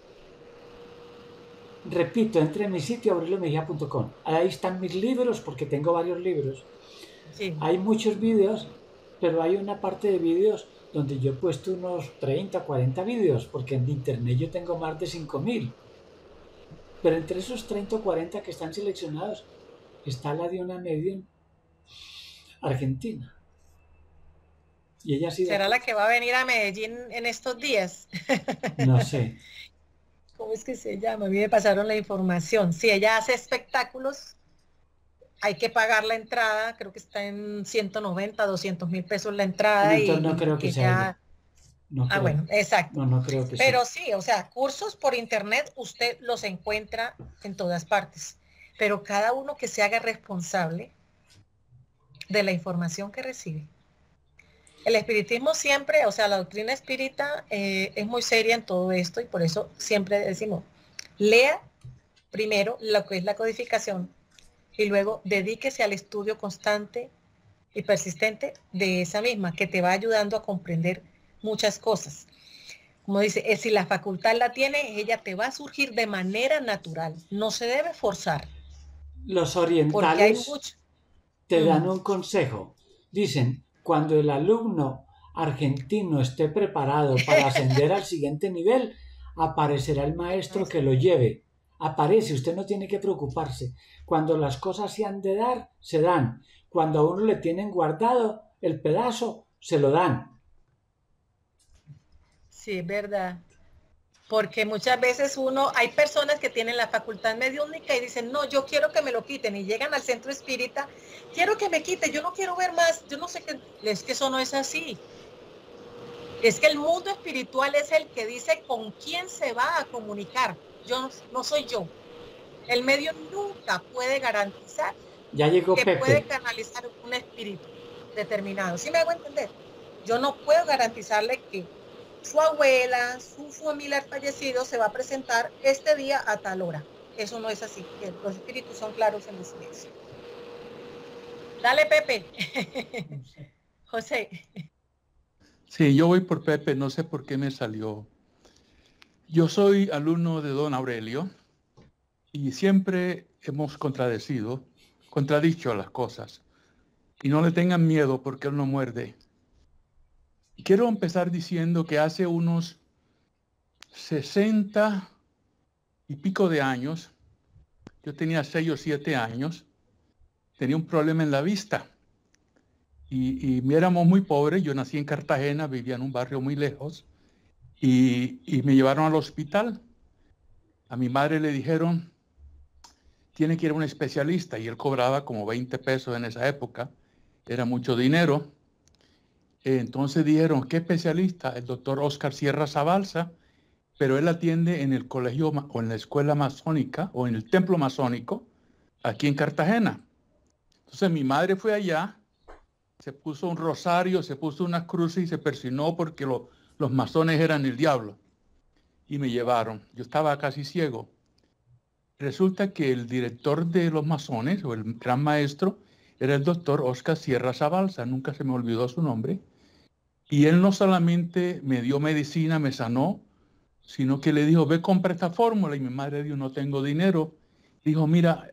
Repito, entre a mi sitio aureliomejía.com. Ahí están mis libros, porque tengo varios libros. Sí. Hay muchos vídeos, pero hay una parte de vídeos donde yo he puesto unos 30, 40 vídeos, porque en internet yo tengo más de 5.000. Pero entre esos 30 o 40 que están seleccionados está la de una medium argentina. Y ella sí. ¿Será la que va a venir a Medellín en estos días? No sé. ¿Cómo es que se llama? A mí me pasaron la información. Si ella hace espectáculos, hay que pagar la entrada, creo que está en 190, 200.000 pesos la entrada. Entonces no creo que sea ella. No creo. Bueno, exacto. No creo que Pero sea. sí, o sea, cursos por internet usted los encuentra en todas partes, pero cada uno que se haga responsable de la información que recibe. El espiritismo siempre, o sea, la doctrina espírita es muy seria en todo esto y por eso siempre decimos, lea primero lo que es la codificación y luego dedíquese al estudio constante y persistente de esa misma, que te va ayudando a comprender muchas cosas. Como dice, si la facultad la tiene, ella te va a surgir de manera natural, no se debe forzar. Los orientales te dan un consejo. Dicen, cuando el alumno argentino esté preparado para ascender al siguiente nivel, aparecerá el maestro que lo lleve. Aparece, usted no tiene que preocuparse. Cuando las cosas se han de dar, se dan. Cuando a uno le tienen guardado el pedazo, se lo dan. Sí, es verdad. Porque muchas veces hay personas que tienen la facultad mediúnica y dicen, no, yo quiero que me lo quiten, y llegan al centro espírita, quiero que me quite, yo no quiero ver más, yo no sé qué, es que eso no es así. Es que el mundo espiritual es el que dice con quién se va a comunicar, no soy yo. El medio nunca puede garantizar ya llegó que Pepe. Puede canalizar un espíritu determinado. ¿Sí me hago entender? Yo no puedo garantizarle que su abuela, su familiar fallecido se va a presentar este día a tal hora. Eso no es así. Los espíritus son claros en el silencio. Dale, Pepe. José. Sí, yo voy por Pepe, no sé por qué me salió. Yo soy alumno de don Aurelio y siempre hemos contradicho las cosas. Y no le tengan miedo porque él no muerde. Y quiero empezar diciendo que hace unos 60 y pico de años, yo tenía 6 o 7 años, tenía un problema en la vista. Y éramos muy pobres, yo nací en Cartagena, vivía en un barrio muy lejos, y me llevaron al hospital. A mi madre le dijeron, tiene que ir a un especialista, y él cobraba como 20 pesos en esa época, era mucho dinero. Entonces dijeron, ¿qué especialista? El doctor Oscar Sierra Zabalza, pero él atiende en el colegio o en la escuela masónica o en el templo masónico aquí en Cartagena. Entonces mi madre fue allá, se puso un rosario, se puso una cruz y se persignó porque los masones eran el diablo. Y me llevaron. Yo estaba casi ciego. Resulta que el director de los masones, o el gran maestro, era el doctor Oscar Sierra Zabalza, nunca se me olvidó su nombre. Y él no solamente me dio medicina, me sanó, sino que le dijo, ve, compra esta fórmula. Y mi madre dijo, no tengo dinero. Dijo, mira,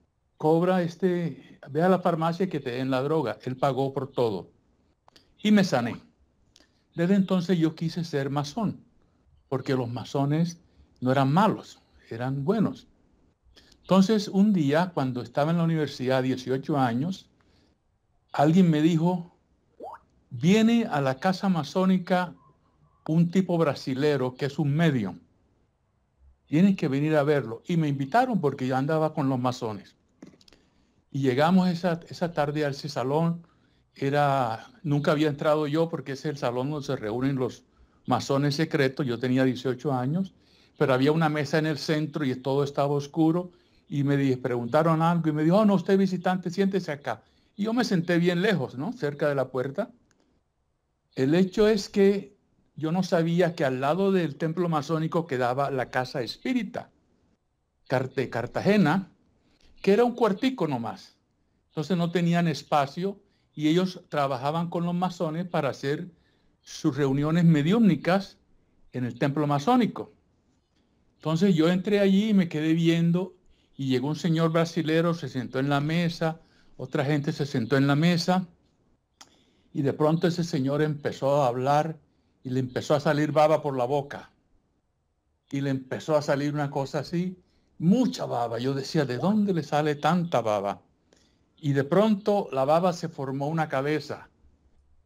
ve a la farmacia que te den la droga. Él pagó por todo. Y me sané. Desde entonces yo quise ser masón, porque los masones no eran malos, eran buenos. Entonces, un día, cuando estaba en la universidad, 18 años, alguien me dijo, viene a la casa masónica un tipo brasilero que es un medium. Tienen que venir a verlo. Y me invitaron porque yo andaba con los masones. Y llegamos esa tarde a ese salón. Nunca había entrado yo porque es el salón donde se reúnen los masones secretos. Yo tenía 18 años, pero había una mesa en el centro y todo estaba oscuro. Y me preguntaron algo y me dijo, oh, no, usted es visitante, siéntese acá. Y yo me senté bien lejos, ¿no? Cerca de la puerta. El hecho es que yo no sabía que al lado del templo masónico quedaba la casa espírita de Cartagena, que era un cuartico nomás. Entonces no tenían espacio y ellos trabajaban con los masones para hacer sus reuniones mediúmnicas en el templo masónico. Entonces yo entré allí y me quedé viendo y llegó un señor brasilero, se sentó en la mesa, otra gente se sentó en la mesa y de pronto ese señor empezó a hablar y le empezó a salir baba por la boca. Y le empezó a salir una cosa así, mucha baba. Yo decía, ¿de dónde le sale tanta baba? Y de pronto la baba se formó una cabeza.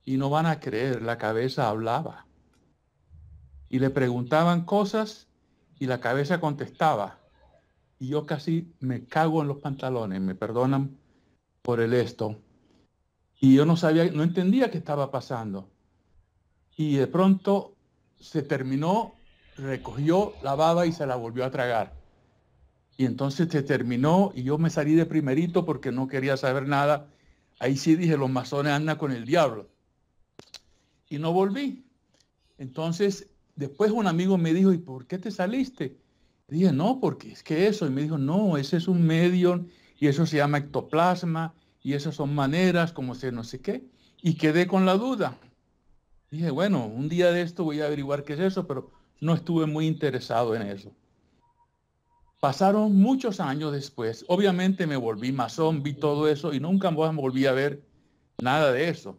Y no van a creer, la cabeza hablaba. Y le preguntaban cosas y la cabeza contestaba. Y yo casi me cago en los pantalones, me perdonan por el esto. Y yo no sabía, no entendía qué estaba pasando. Y de pronto se terminó, recogió la baba y se la volvió a tragar. Y entonces se terminó y yo me salí de primerito porque no quería saber nada. Ahí sí dije, los masones andan con el diablo. Y no volví. Entonces, después un amigo me dijo, ¿y por qué te saliste? Y dije, no, porque es que eso. Y me dijo, no, ese es un medium y eso se llama ectoplasma y esas son maneras como se no sé qué. Y quedé con la duda. Dije, bueno, un día de esto voy a averiguar qué es eso, pero no estuve muy interesado en eso. Pasaron muchos años después. Obviamente me volví masón, vi todo eso y nunca más volví a ver nada de eso.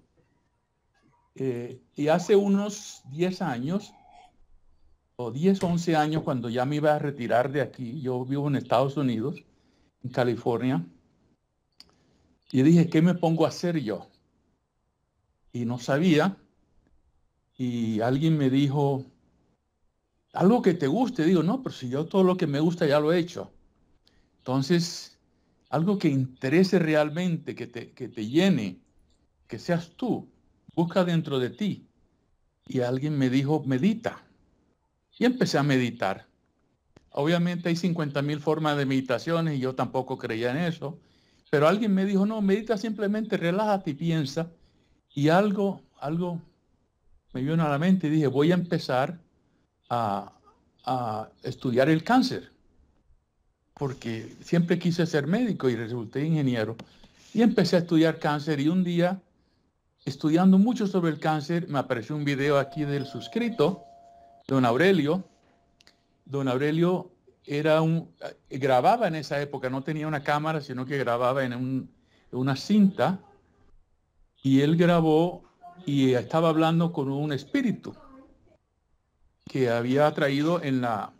Y hace unos 10 años, o 10, 11 años, cuando ya me iba a retirar de aquí, yo vivo en Estados Unidos, en California, y dije, ¿qué me pongo a hacer yo? Y no sabía, y alguien me dijo, algo que te guste. Digo, no, pero si yo todo lo que me gusta ya lo he hecho. Entonces, algo que interese realmente, que te llene, que seas tú, busca dentro de ti. Y alguien me dijo, medita. Y empecé a meditar. Obviamente hay 50,000 formas de meditaciones y yo tampoco creía en eso. Pero alguien me dijo, no, medita simplemente, relájate y piensa. Y algo me vino a la mente y dije, voy a empezar a estudiar el cáncer. Porque siempre quise ser médico y resulté ingeniero. Y empecé a estudiar cáncer y un día, estudiando mucho sobre el cáncer, me apareció un video aquí del suscrito, don Aurelio. Don Aurelio grababa en esa época, no tenía una cámara, sino que grababa en una cinta. Y él grabó y estaba hablando con un espíritu que había traído en la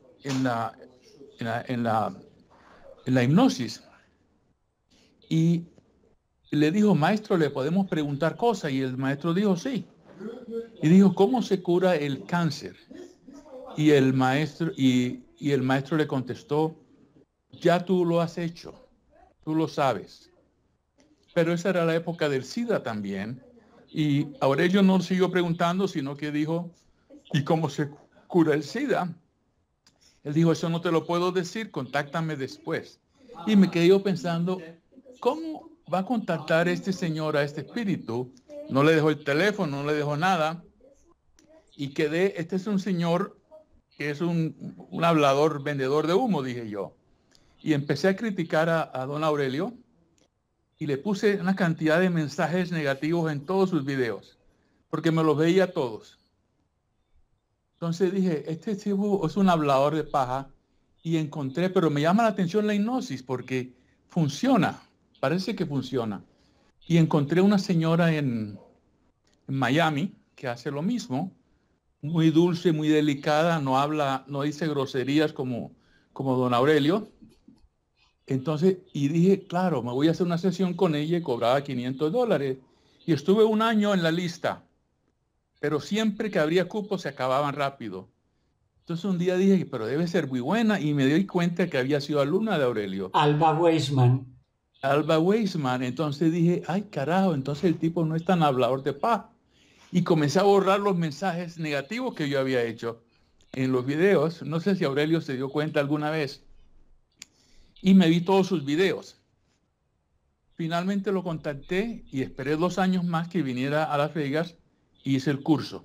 hipnosis. Y le dijo, maestro, ¿le podemos preguntar cosas? Y el maestro dijo, sí. Y dijo, ¿cómo se cura el cáncer? Y el maestro le contestó, ya tú lo has hecho, tú lo sabes. Pero esa era la época del SIDA también. Y Aurelio no siguió preguntando, sino que dijo, ¿y cómo se cura el SIDA? Él dijo, eso no te lo puedo decir, contáctame después. Y me quedé yo pensando, ¿cómo va a contactar este señor a este espíritu? No le dejó el teléfono, no le dejó nada. Y este es un señor que es un hablador, vendedor de humo, dije yo. Y empecé a criticar a don Aurelio y le puse una cantidad de mensajes negativos en todos sus videos, porque me los veía todos. Entonces dije, este tipo es un hablador de paja y encontré, pero me llama la atención la hipnosis porque funciona, parece que funciona. Y encontré una señora en Miami que hace lo mismo, muy dulce, muy delicada, no habla, no dice groserías como don Aurelio. Entonces, y dije, claro, me voy a hacer una sesión con ella y cobraba $500. Y estuve un año en la lista, pero siempre que abría cupos se acababan rápido. Entonces un día dije, pero debe ser muy buena, y me di cuenta que había sido alumna de Aurelio. Alba Weisman. Alba Weisman. Entonces dije, ay carajo, entonces el tipo no es tan hablador de paz. Y comencé a borrar los mensajes negativos que yo había hecho en los videos. No sé si Aurelio se dio cuenta alguna vez. Y me vi todos sus videos. Finalmente lo contacté y esperé 2 años más que viniera a Las Vegas y hice el curso.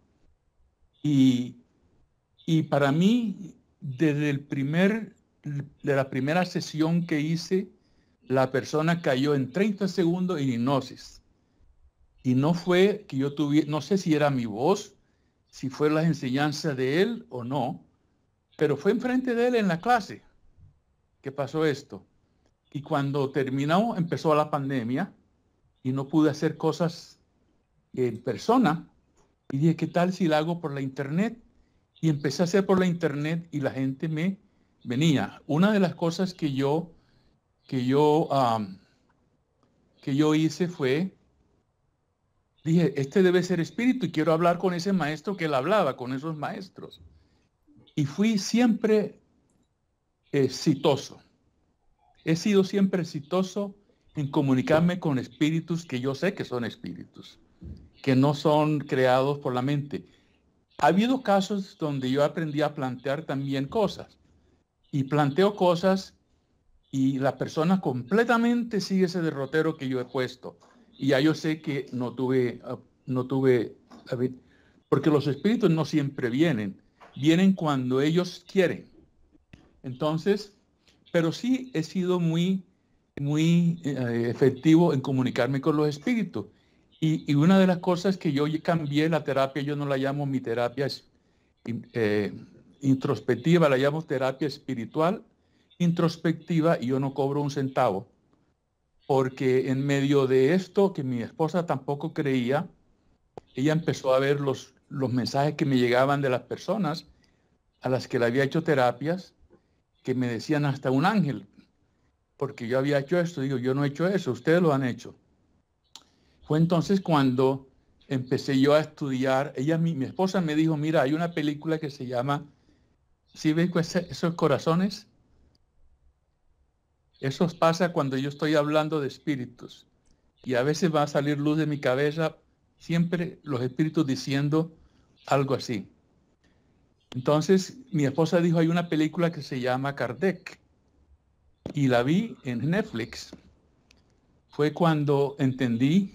Y para mí, desde la primera sesión que hice, la persona cayó en 30 segundos en hipnosis. Y no fue que yo no sé si era mi voz, si fue las enseñanzas de él o no, pero fue enfrente de él en la clase que pasó esto. Y cuando terminó, empezó la pandemia y no pude hacer cosas en persona. Y dije, ¿qué tal si la hago por la internet? Y empecé a hacer por la internet y la gente me venía. Una de las cosas que yo hice fue, dije, este debe ser espíritu y quiero hablar con ese maestro que él hablaba, con esos maestros. Y fui siempre exitoso. He sido siempre exitoso en comunicarme con espíritus que yo sé que son espíritus, que no son creados por la mente. Ha habido casos donde yo aprendí a plantear también cosas. Y planteo cosas y la persona completamente sigue ese derrotero que yo he puesto. Y ya yo sé que no tuve, porque los espíritus no siempre vienen cuando ellos quieren. Entonces, pero sí he sido muy efectivo en comunicarme con los espíritus. Y una de las cosas que yo cambié la terapia, yo no la llamo mi terapia introspectiva, la llamo terapia espiritual introspectiva, y yo no cobro un centavo. Porque en medio de esto, que mi esposa tampoco creía, ella empezó a ver los mensajes que me llegaban de las personas a las que le había hecho terapias, que me decían hasta un ángel, porque yo había hecho esto. Digo, yo no he hecho eso, ustedes lo han hecho. Fue entonces cuando empecé yo a estudiar. Mi esposa me dijo, mira, hay una película que se llama, ¿sí ves esos corazones? Eso pasa cuando yo estoy hablando de espíritus. Y a veces va a salir luz de mi cabeza, siempre los espíritus diciendo algo así. Entonces, mi esposa dijo, hay una película que se llama Kardec. Y la vi en Netflix. Fue cuando entendí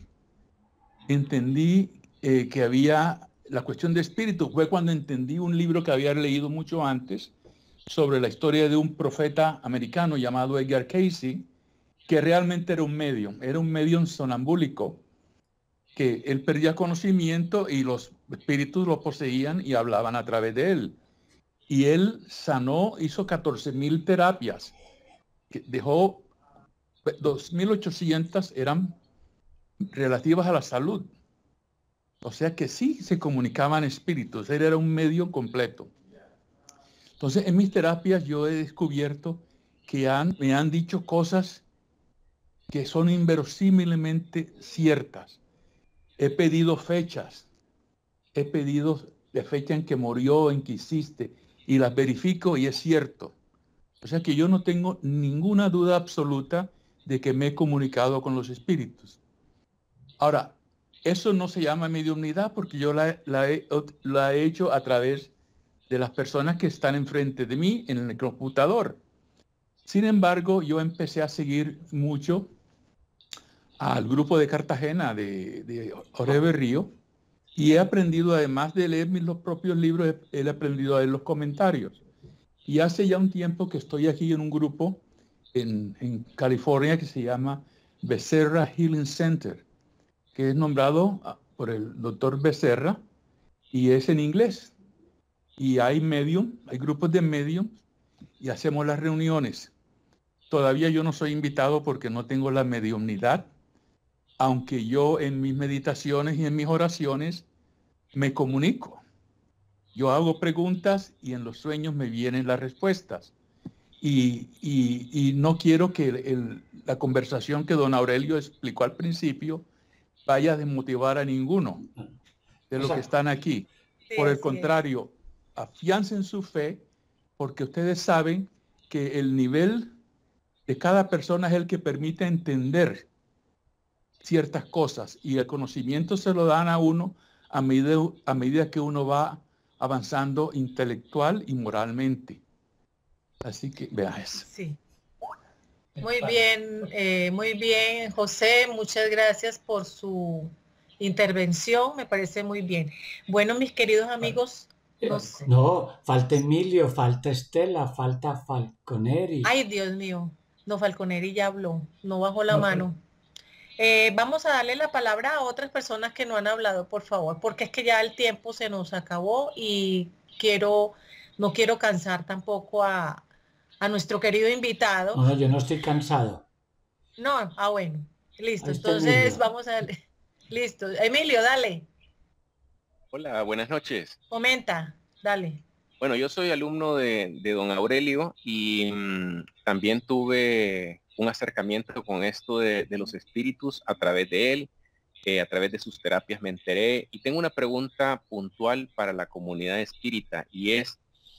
que había la cuestión de espíritu. Fue cuando entendí un libro que había leído mucho antes sobre la historia de un profeta americano llamado Edgar Cayce, que realmente era un medium sonambúlico, que él perdía conocimiento y los espíritus lo poseían y hablaban a través de él. Y él sanó, hizo 14,000 terapias, que dejó 2,800 eran relativas a la salud. O sea que sí se comunicaban espíritus, él era un medio completo. Entonces, en mis terapias yo he descubierto que me han dicho cosas que son inverosímilmente ciertas. He pedido fechas, he pedido la fecha en que murió, en que hiciste, y las verifico y es cierto. O sea que yo no tengo ninguna duda absoluta de que me he comunicado con los espíritus. Ahora, eso no se llama mediumnidad porque yo la he hecho a través de las personas que están enfrente de mí en el computador. Sin embargo, yo empecé a seguir mucho al grupo de Cartagena de Jorge Berrío, y he aprendido, además de leer los propios libros, he aprendido a leer los comentarios. Y hace ya un tiempo que estoy aquí en un grupo en California que se llama Becerra Healing Center, que es nombrado por el doctor Becerra y es en inglés. Y hay grupos de medium y hacemos las reuniones. Todavía yo no soy invitado porque no tengo la mediumnidad, aunque yo en mis meditaciones y en mis oraciones me comunico. Yo hago preguntas y en los sueños me vienen las respuestas. Y no quiero que la conversación que don Aurelio explicó al principio vaya a desmotivar a ninguno de los que están aquí. Sí, por el contrario, afiancen su fe, porque ustedes saben que el nivel de cada persona es el que permite entender ciertas cosas, y el conocimiento se lo dan a uno a medida que uno va avanzando intelectual y moralmente. Así que vea eso. Sí. Muy bien, José, muchas gracias por su intervención, me parece muy bien. Bueno, mis queridos amigos, no, falta Emilio, falta Estela, falta Falconeri. Ay, Dios mío, no, Falconeri ya habló, no bajó la mano. Vamos a darle la palabra a otras personas que no han hablado, por favor, porque es que ya el tiempo se nos acabó y no quiero cansar tampoco a nuestro querido invitado. No, yo no estoy cansado. No, bueno, listo, entonces Emilio. vamos a darle. Listo, Emilio, dale. Hola, buenas noches. Comenta, dale. Bueno, yo soy alumno de don Aurelio y también tuve un acercamiento con esto de los espíritus a través de él. a través de sus terapias me enteré. Y tengo una pregunta puntual para la comunidad espírita, y es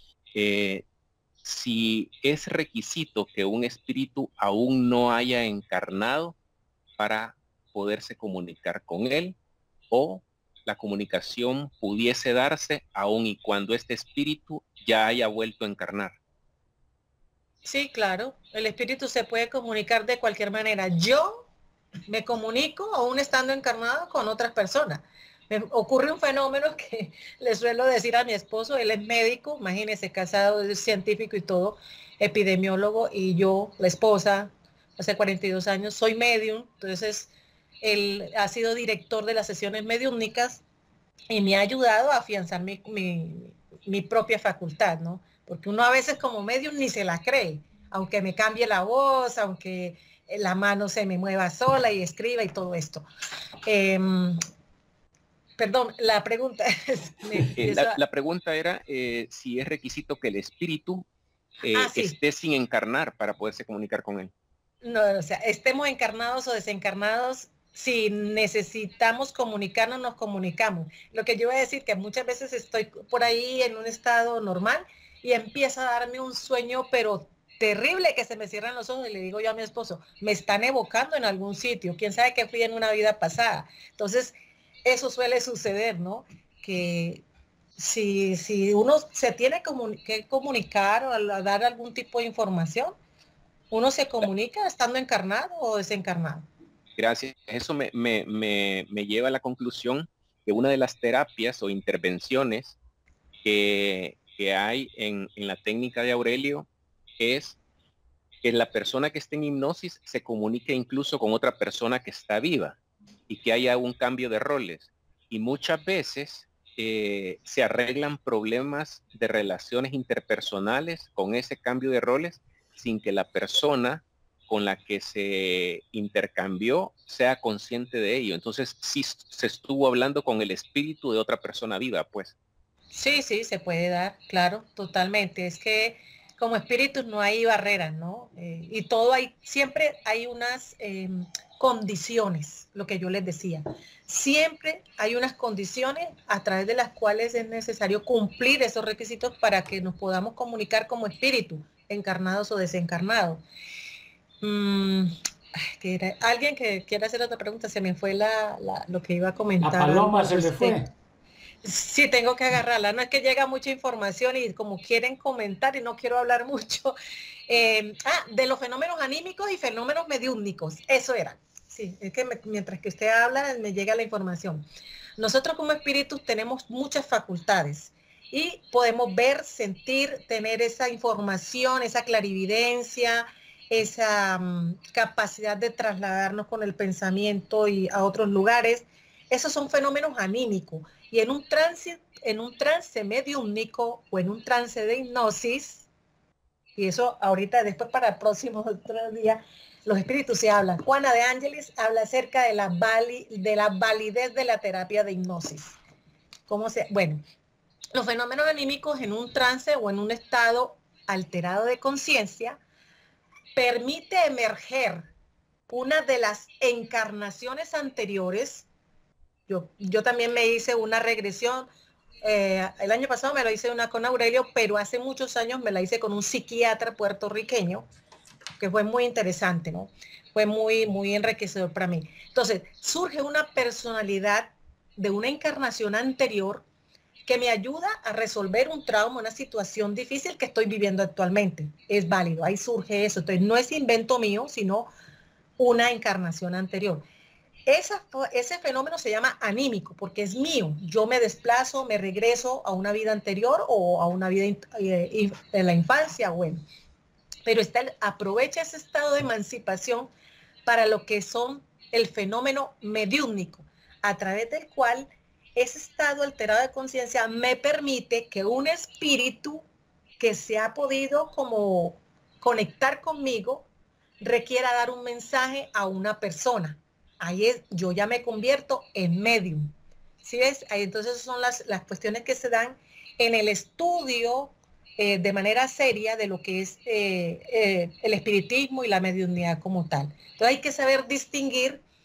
si es requisito que un espíritu aún no haya encarnado para poderse comunicar con él, o la comunicación pudiese darse aún y cuando este espíritu ya haya vuelto a encarnar. Sí, claro, el espíritu se puede comunicar de cualquier manera. Yo me comunico aún estando encarnado con otras personas. Me ocurre un fenómeno que le suelo decir a mi esposo, él es médico, imagínese, casado, es científico y todo, epidemiólogo, y yo, la esposa, hace 42 años, soy medium, entonces él ha sido director de las sesiones mediúmnicas y me ha ayudado a afianzar mi propia facultad, ¿no? Porque uno a veces como medium ni se la cree, aunque me cambie la voz, aunque la mano se me mueva sola y escriba y todo esto. Perdón, la pregunta es... La pregunta era si es requisito que el espíritu sí, esté sin encarnar para poderse comunicar con él. No, o sea, estemos encarnados o desencarnados, si necesitamos comunicarnos, nos comunicamos. Lo que yo voy a decir que muchas veces estoy por ahí en un estado normal y empieza a darme un sueño, pero terrible, que se me cierran los ojos y le digo yo a mi esposo, me están evocando en algún sitio, quién sabe que fui en una vida pasada. Entonces, eso suele suceder, ¿no? Que si uno se tiene que comunicar o dar algún tipo de información, uno se comunica estando encarnado o desencarnado. Gracias. Eso me lleva a la conclusión que una de las terapias o intervenciones que hay en la técnica de Aurelio es que la persona que esté en hipnosis se comunique incluso con otra persona que está viva y que haya un cambio de roles. Y muchas veces se arreglan problemas de relaciones interpersonales con ese cambio de roles sin que la persona con la que se intercambió sea consciente de ello. Entonces sí se estuvo hablando con el espíritu de otra persona viva, pues. Sí, se puede dar, claro, totalmente. Es que como espíritus no hay barreras, ¿no? Y todo siempre hay unas condiciones, lo que yo les decía. Siempre hay unas condiciones a través de las cuales es necesario cumplir esos requisitos para que nos podamos comunicar como espíritu, encarnados o desencarnados. Alguien que quiera hacer otra pregunta, se me fue lo que iba a comentar. La paloma se le fue. Sí, tengo que agarrarla. No es que llega mucha información y como quieren comentar y no quiero hablar mucho. De los fenómenos anímicos y fenómenos mediúmnicos. Eso era. Sí, es que mientras que usted habla me llega la información. Nosotros como espíritus tenemos muchas facultades y podemos ver, sentir, tener esa información, esa clarividencia, esa capacidad de trasladarnos con el pensamiento y a otros lugares. Esos son fenómenos anímicos. Y en un trance mediúmnico o en un trance de hipnosis, y eso ahorita después para el próximo otro día, los espíritus se hablan. Juana de Ángeles habla acerca de la validez de la terapia de hipnosis. Bueno, los fenómenos anímicos en un trance o en un estado alterado de conciencia permite emerger una de las encarnaciones anteriores. Yo también me hice una regresión, el año pasado me lo hice una con Aurelio, pero hace muchos años me la hice con un psiquiatra puertorriqueño, que fue muy interesante, ¿no? Fue muy, muy enriquecedor para mí. Entonces, surge una personalidad de una encarnación anterior que me ayuda a resolver un trauma, una situación difícil que estoy viviendo actualmente. Es válido, ahí surge eso. Entonces, no es invento mío, sino una encarnación anterior. Ese fenómeno se llama anímico porque es mío. Yo me desplazo, me regreso a una vida anterior o a una vida en la infancia, bueno. Pero aprovecha ese estado de emancipación para lo que son el fenómeno mediúmnico, a través del cual ese estado alterado de conciencia me permite que un espíritu que se ha podido como conectar conmigo requiera dar un mensaje a una persona. Yo ya me convierto en medium. ¿Sí ves? Ahí entonces son las cuestiones que se dan en el estudio de manera seria de lo que es el espiritismo y la mediunidad como tal. Entonces hay que saber distinguir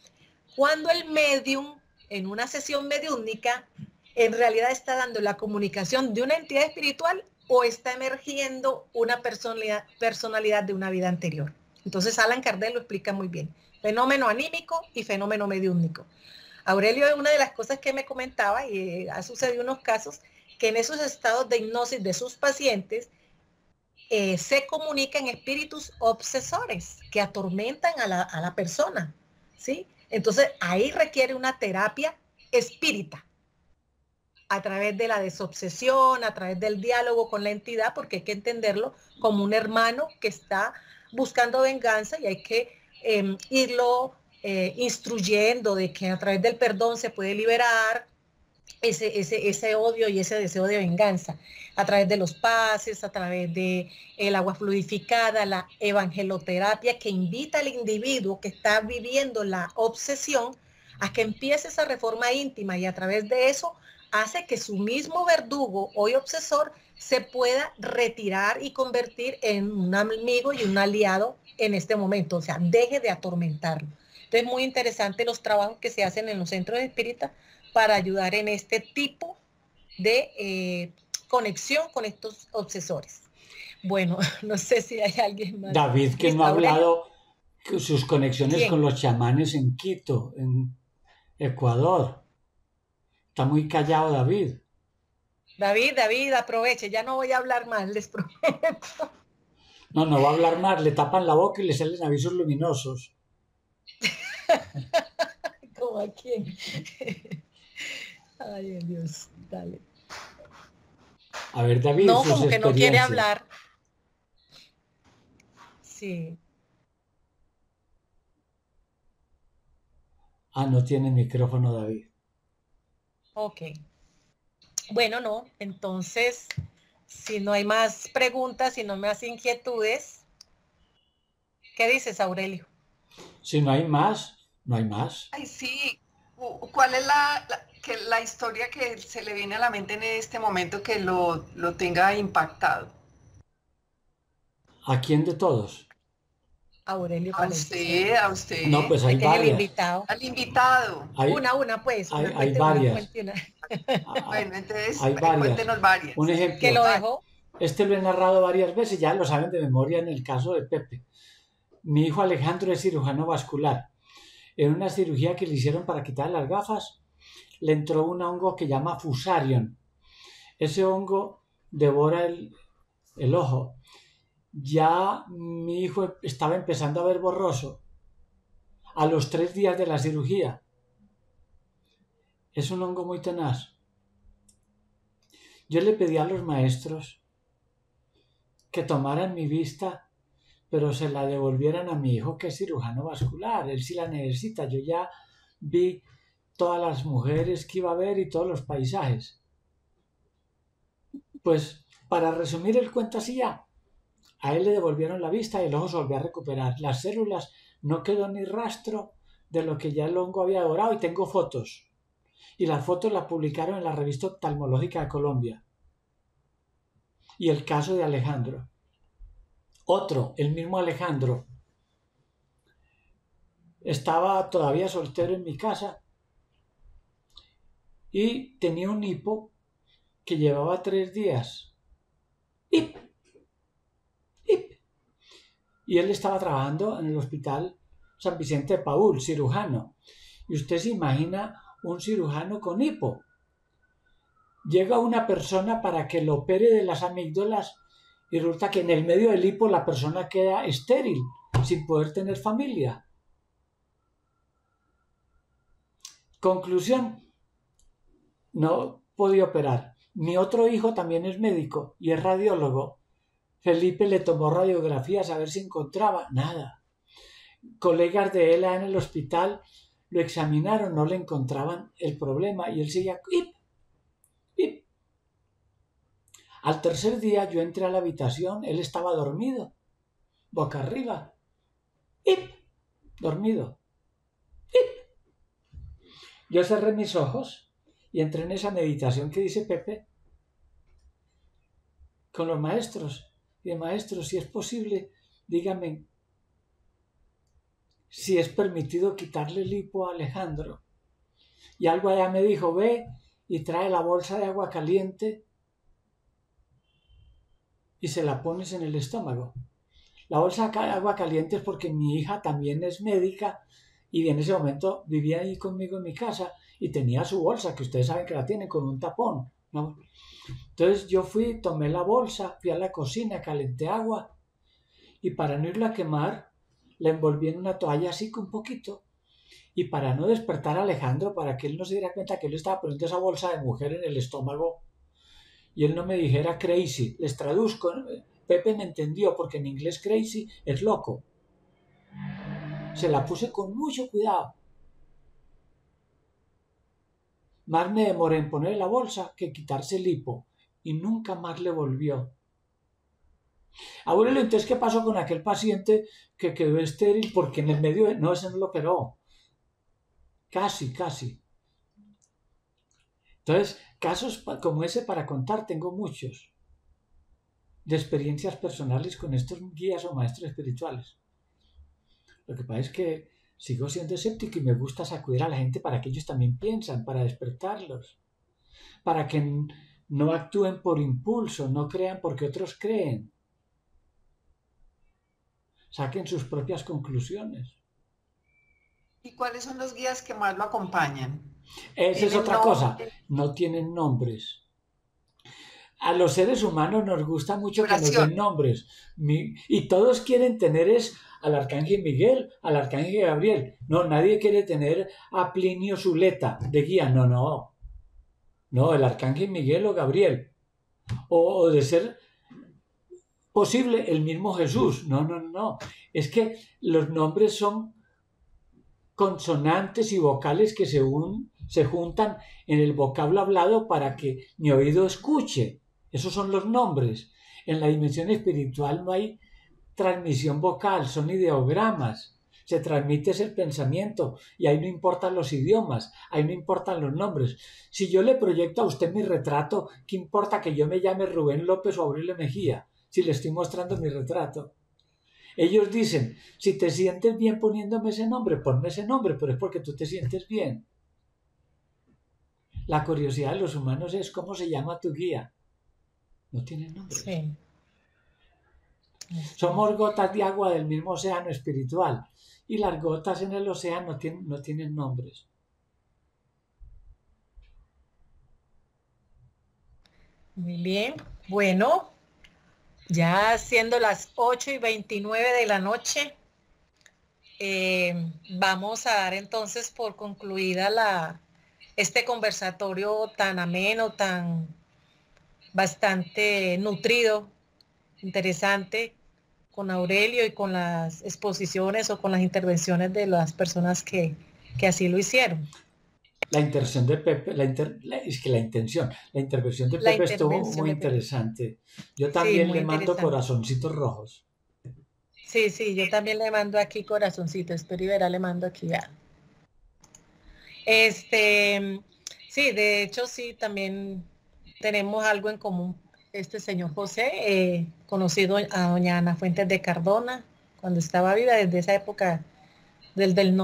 cuando el medium, en una sesión mediúmnica, en realidad está dando la comunicación de una entidad espiritual o está emergiendo una personalidad de una vida anterior. Entonces Allan Kardec lo explica muy bien. Fenómeno anímico y fenómeno mediúmnico. Aurelio, es una de las cosas que me comentaba, y ha sucedido unos casos, que en esos estados de hipnosis de sus pacientes se comunican espíritus obsesores que atormentan a la persona, ¿sí? Entonces ahí requiere una terapia espírita, a través de la desobsesión, a través del diálogo con la entidad, porque hay que entenderlo como un hermano que está buscando venganza y hay que irlo instruyendo de que a través del perdón se puede liberar ese odio y ese deseo de venganza, a través de los pases, a través de el agua fluidificada, la evangeloterapia que invita al individuo que está viviendo la obsesión a que empiece esa reforma íntima, y a través de eso hace que su mismo verdugo, hoy obsesor, se pueda retirar y convertir en un amigo y un aliado en este momento, o sea, deje de atormentarlo. Entonces, muy interesante los trabajos que se hacen en los centros espíritas para ayudar en este tipo de conexión con estos obsesores. Bueno, no sé si hay alguien más. David, que no ha hablado sus conexiones ¿Quién? con los chamanes en Quito, en Ecuador. Está muy callado David. David, aproveche, ya no voy a hablar más, les prometo. No va a hablar más, le tapan la boca y le salen avisos luminosos. ¿Cómo a quién? Ay, Dios, dale. A ver, David, no, sus como que no quiere experiencias. hablar. Sí. No tiene micrófono, David. Ok. Bueno, no, entonces, si no hay más preguntas, si no hay más inquietudes, ¿qué dices, Aurelio? Si no hay más, no hay más. Ay, sí. ¿Cuál es la historia que se le viene a la mente en este momento que lo tenga impactado? ¿A quién de todos? Aurelio. A usted. No, pues hay Es que es el varias. invitado. Al invitado. Una pues. Hay varias. Bueno, entonces Hay varias. cuéntenos varias. Un ejemplo. Que lo dejó. Este lo he narrado varias veces, ya lo saben de memoria en el caso de Pepe. Mi hijo Alejandro es cirujano vascular. En una cirugía que le hicieron para quitar las gafas, le entró un hongo que llama Fusarium. Ese hongo devora el ojo. Ya mi hijo estaba empezando a ver borroso a los 3 días de la cirugía. Es un hongo muy tenaz. Yo le pedí a los maestros que tomaran mi vista, pero se la devolvieran a mi hijo, que es cirujano vascular. Él sí la necesita. Yo ya vi todas las mujeres que iba a ver y todos los paisajes. Pues, para resumir el cuento así ya, a él le devolvieron la vista y el ojo se volvió a recuperar. Las células, no quedó ni rastro de lo que ya el hongo había devorado, y tengo fotos. Y las fotos las publicaron en la revista Oftalmológica de Colombia. Y el caso de Alejandro. Otro, el mismo Alejandro, estaba todavía soltero en mi casa y tenía un hipo que llevaba 3 días. ¡Hip! ¡Hip! Y él estaba trabajando en el hospital San Vicente de Paúl, cirujano. Y usted se imagina un cirujano con hipo. Llega una persona para que lo opere de las amígdalas y resulta que en el medio del hipo la persona queda estéril, sin poder tener familia. Conclusión, no podía operar. Mi otro hijo también es médico y es radiólogo. Felipe le tomó radiografías a ver si encontraba nada. Colegas de él en el hospital lo examinaron, no le encontraban el problema y él seguía ¡ip! ¡ip! Al 3er día yo entré a la habitación, él estaba dormido, boca arriba, ¡ip! Dormido, ¡ip! Yo cerré mis ojos y entré en esa meditación que dice Pepe con los maestros. Y maestros, si es posible, díganme si es permitido quitarle el hipo a Alejandro. Y algo allá me dijo, ve y trae la bolsa de agua caliente y se la pones en el estómago. La bolsa de agua caliente es porque mi hija también es médica y en ese momento vivía ahí conmigo en mi casa y tenía su bolsa, que ustedes saben que la tienen con un tapón, ¿no? Entonces yo fui, tomé la bolsa, fui a la cocina, calenté agua y para no irla a quemar, la envolví en una toalla así con un poquito. Y para no despertar a Alejandro, para que él no se diera cuenta que él estaba poniendo esa bolsa de mujer en el estómago y él no me dijera crazy, les traduzco, Pepe me entendió porque en inglés crazy es loco. Se la puse con mucho cuidado. Más me demoré en poner la bolsa que quitarse el hipo y nunca más le volvió. Aurelio, entonces, ¿qué pasó con aquel paciente que quedó estéril porque en el medio de... No, ese no lo operó. Casi. Entonces, casos como ese para contar tengo muchos. De experiencias personales con estos guías o maestros espirituales. Lo que pasa es que sigo siendo escéptico y me gusta sacudir a la gente para que ellos también piensan, para despertarlos. Para que no actúen por impulso, no crean porque otros creen. Saquen sus propias conclusiones. ¿Y cuáles son los guías que más lo acompañan? Esa es otra cosa, no tienen nombres. A los seres humanos nos gusta mucho que nos den nombres. Y todos quieren tener al Arcángel Miguel, al Arcángel Gabriel. No, nadie quiere tener a Plinio Zuleta de guía. No, el Arcángel Miguel o Gabriel. O de ser posible el mismo Jesús. No. Es que los nombres son consonantes y vocales que se juntan en el vocablo hablado para que mi oído escuche. Esos son los nombres. En la dimensión espiritual no hay transmisión vocal, son ideogramas. Se transmite el pensamiento y ahí no importan los idiomas, ahí no importan los nombres. Si yo le proyecto a usted mi retrato, ¿qué importa que yo me llame Rubén López o Aurelio Mejía? Si le estoy mostrando mi retrato. Ellos dicen, si te sientes bien poniéndome ese nombre, ponme ese nombre, pero es porque tú te sientes bien. La curiosidad de los humanos es cómo se llama tu guía. No tiene nombre. Sí. Somos gotas de agua del mismo océano espiritual y las gotas en el océano no tienen nombres. Muy bien. Bueno, ya siendo las 8:29 de la noche, vamos a dar entonces por concluida este conversatorio tan ameno, tan bastante nutrido, interesante, con Aurelio y con las exposiciones o con las intervenciones de las personas que así lo hicieron. La intervención de Pepe, la intervención de Pepe estuvo muy interesante. Yo también le mando corazoncitos rojos. Sí, yo también le mando aquí corazoncitos. Espero y verá, le mando aquí. Ya. Sí, de hecho sí, también tenemos algo en común. Este señor José, conocido a doña Ana Fuentes de Cardona, cuando estaba viva, desde esa época, desde el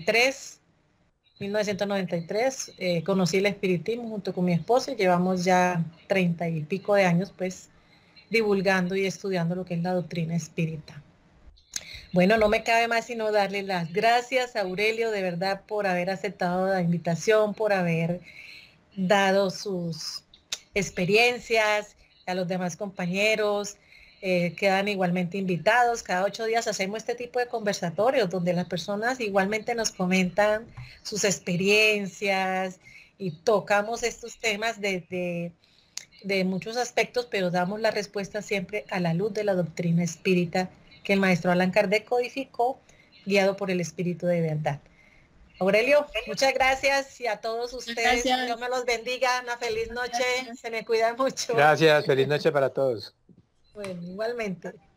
1993, conocí el espiritismo junto con mi esposo y llevamos ya 30 y pico de años pues divulgando y estudiando lo que es la doctrina espírita. Bueno, no me cabe más sino darle las gracias a Aurelio de verdad por haber aceptado la invitación, por haber dado sus experiencias, a los demás compañeros. Quedan igualmente invitados. Cada 8 días hacemos este tipo de conversatorios donde las personas igualmente nos comentan sus experiencias y tocamos estos temas de muchos aspectos, pero damos la respuesta siempre a la luz de la doctrina espírita que el maestro Allan Kardec codificó, guiado por el Espíritu de verdad. Aurelio, muchas gracias y a todos ustedes, Dios me los bendiga, una feliz noche, se me cuidan mucho. Gracias, feliz noche para todos. Bueno, igualmente.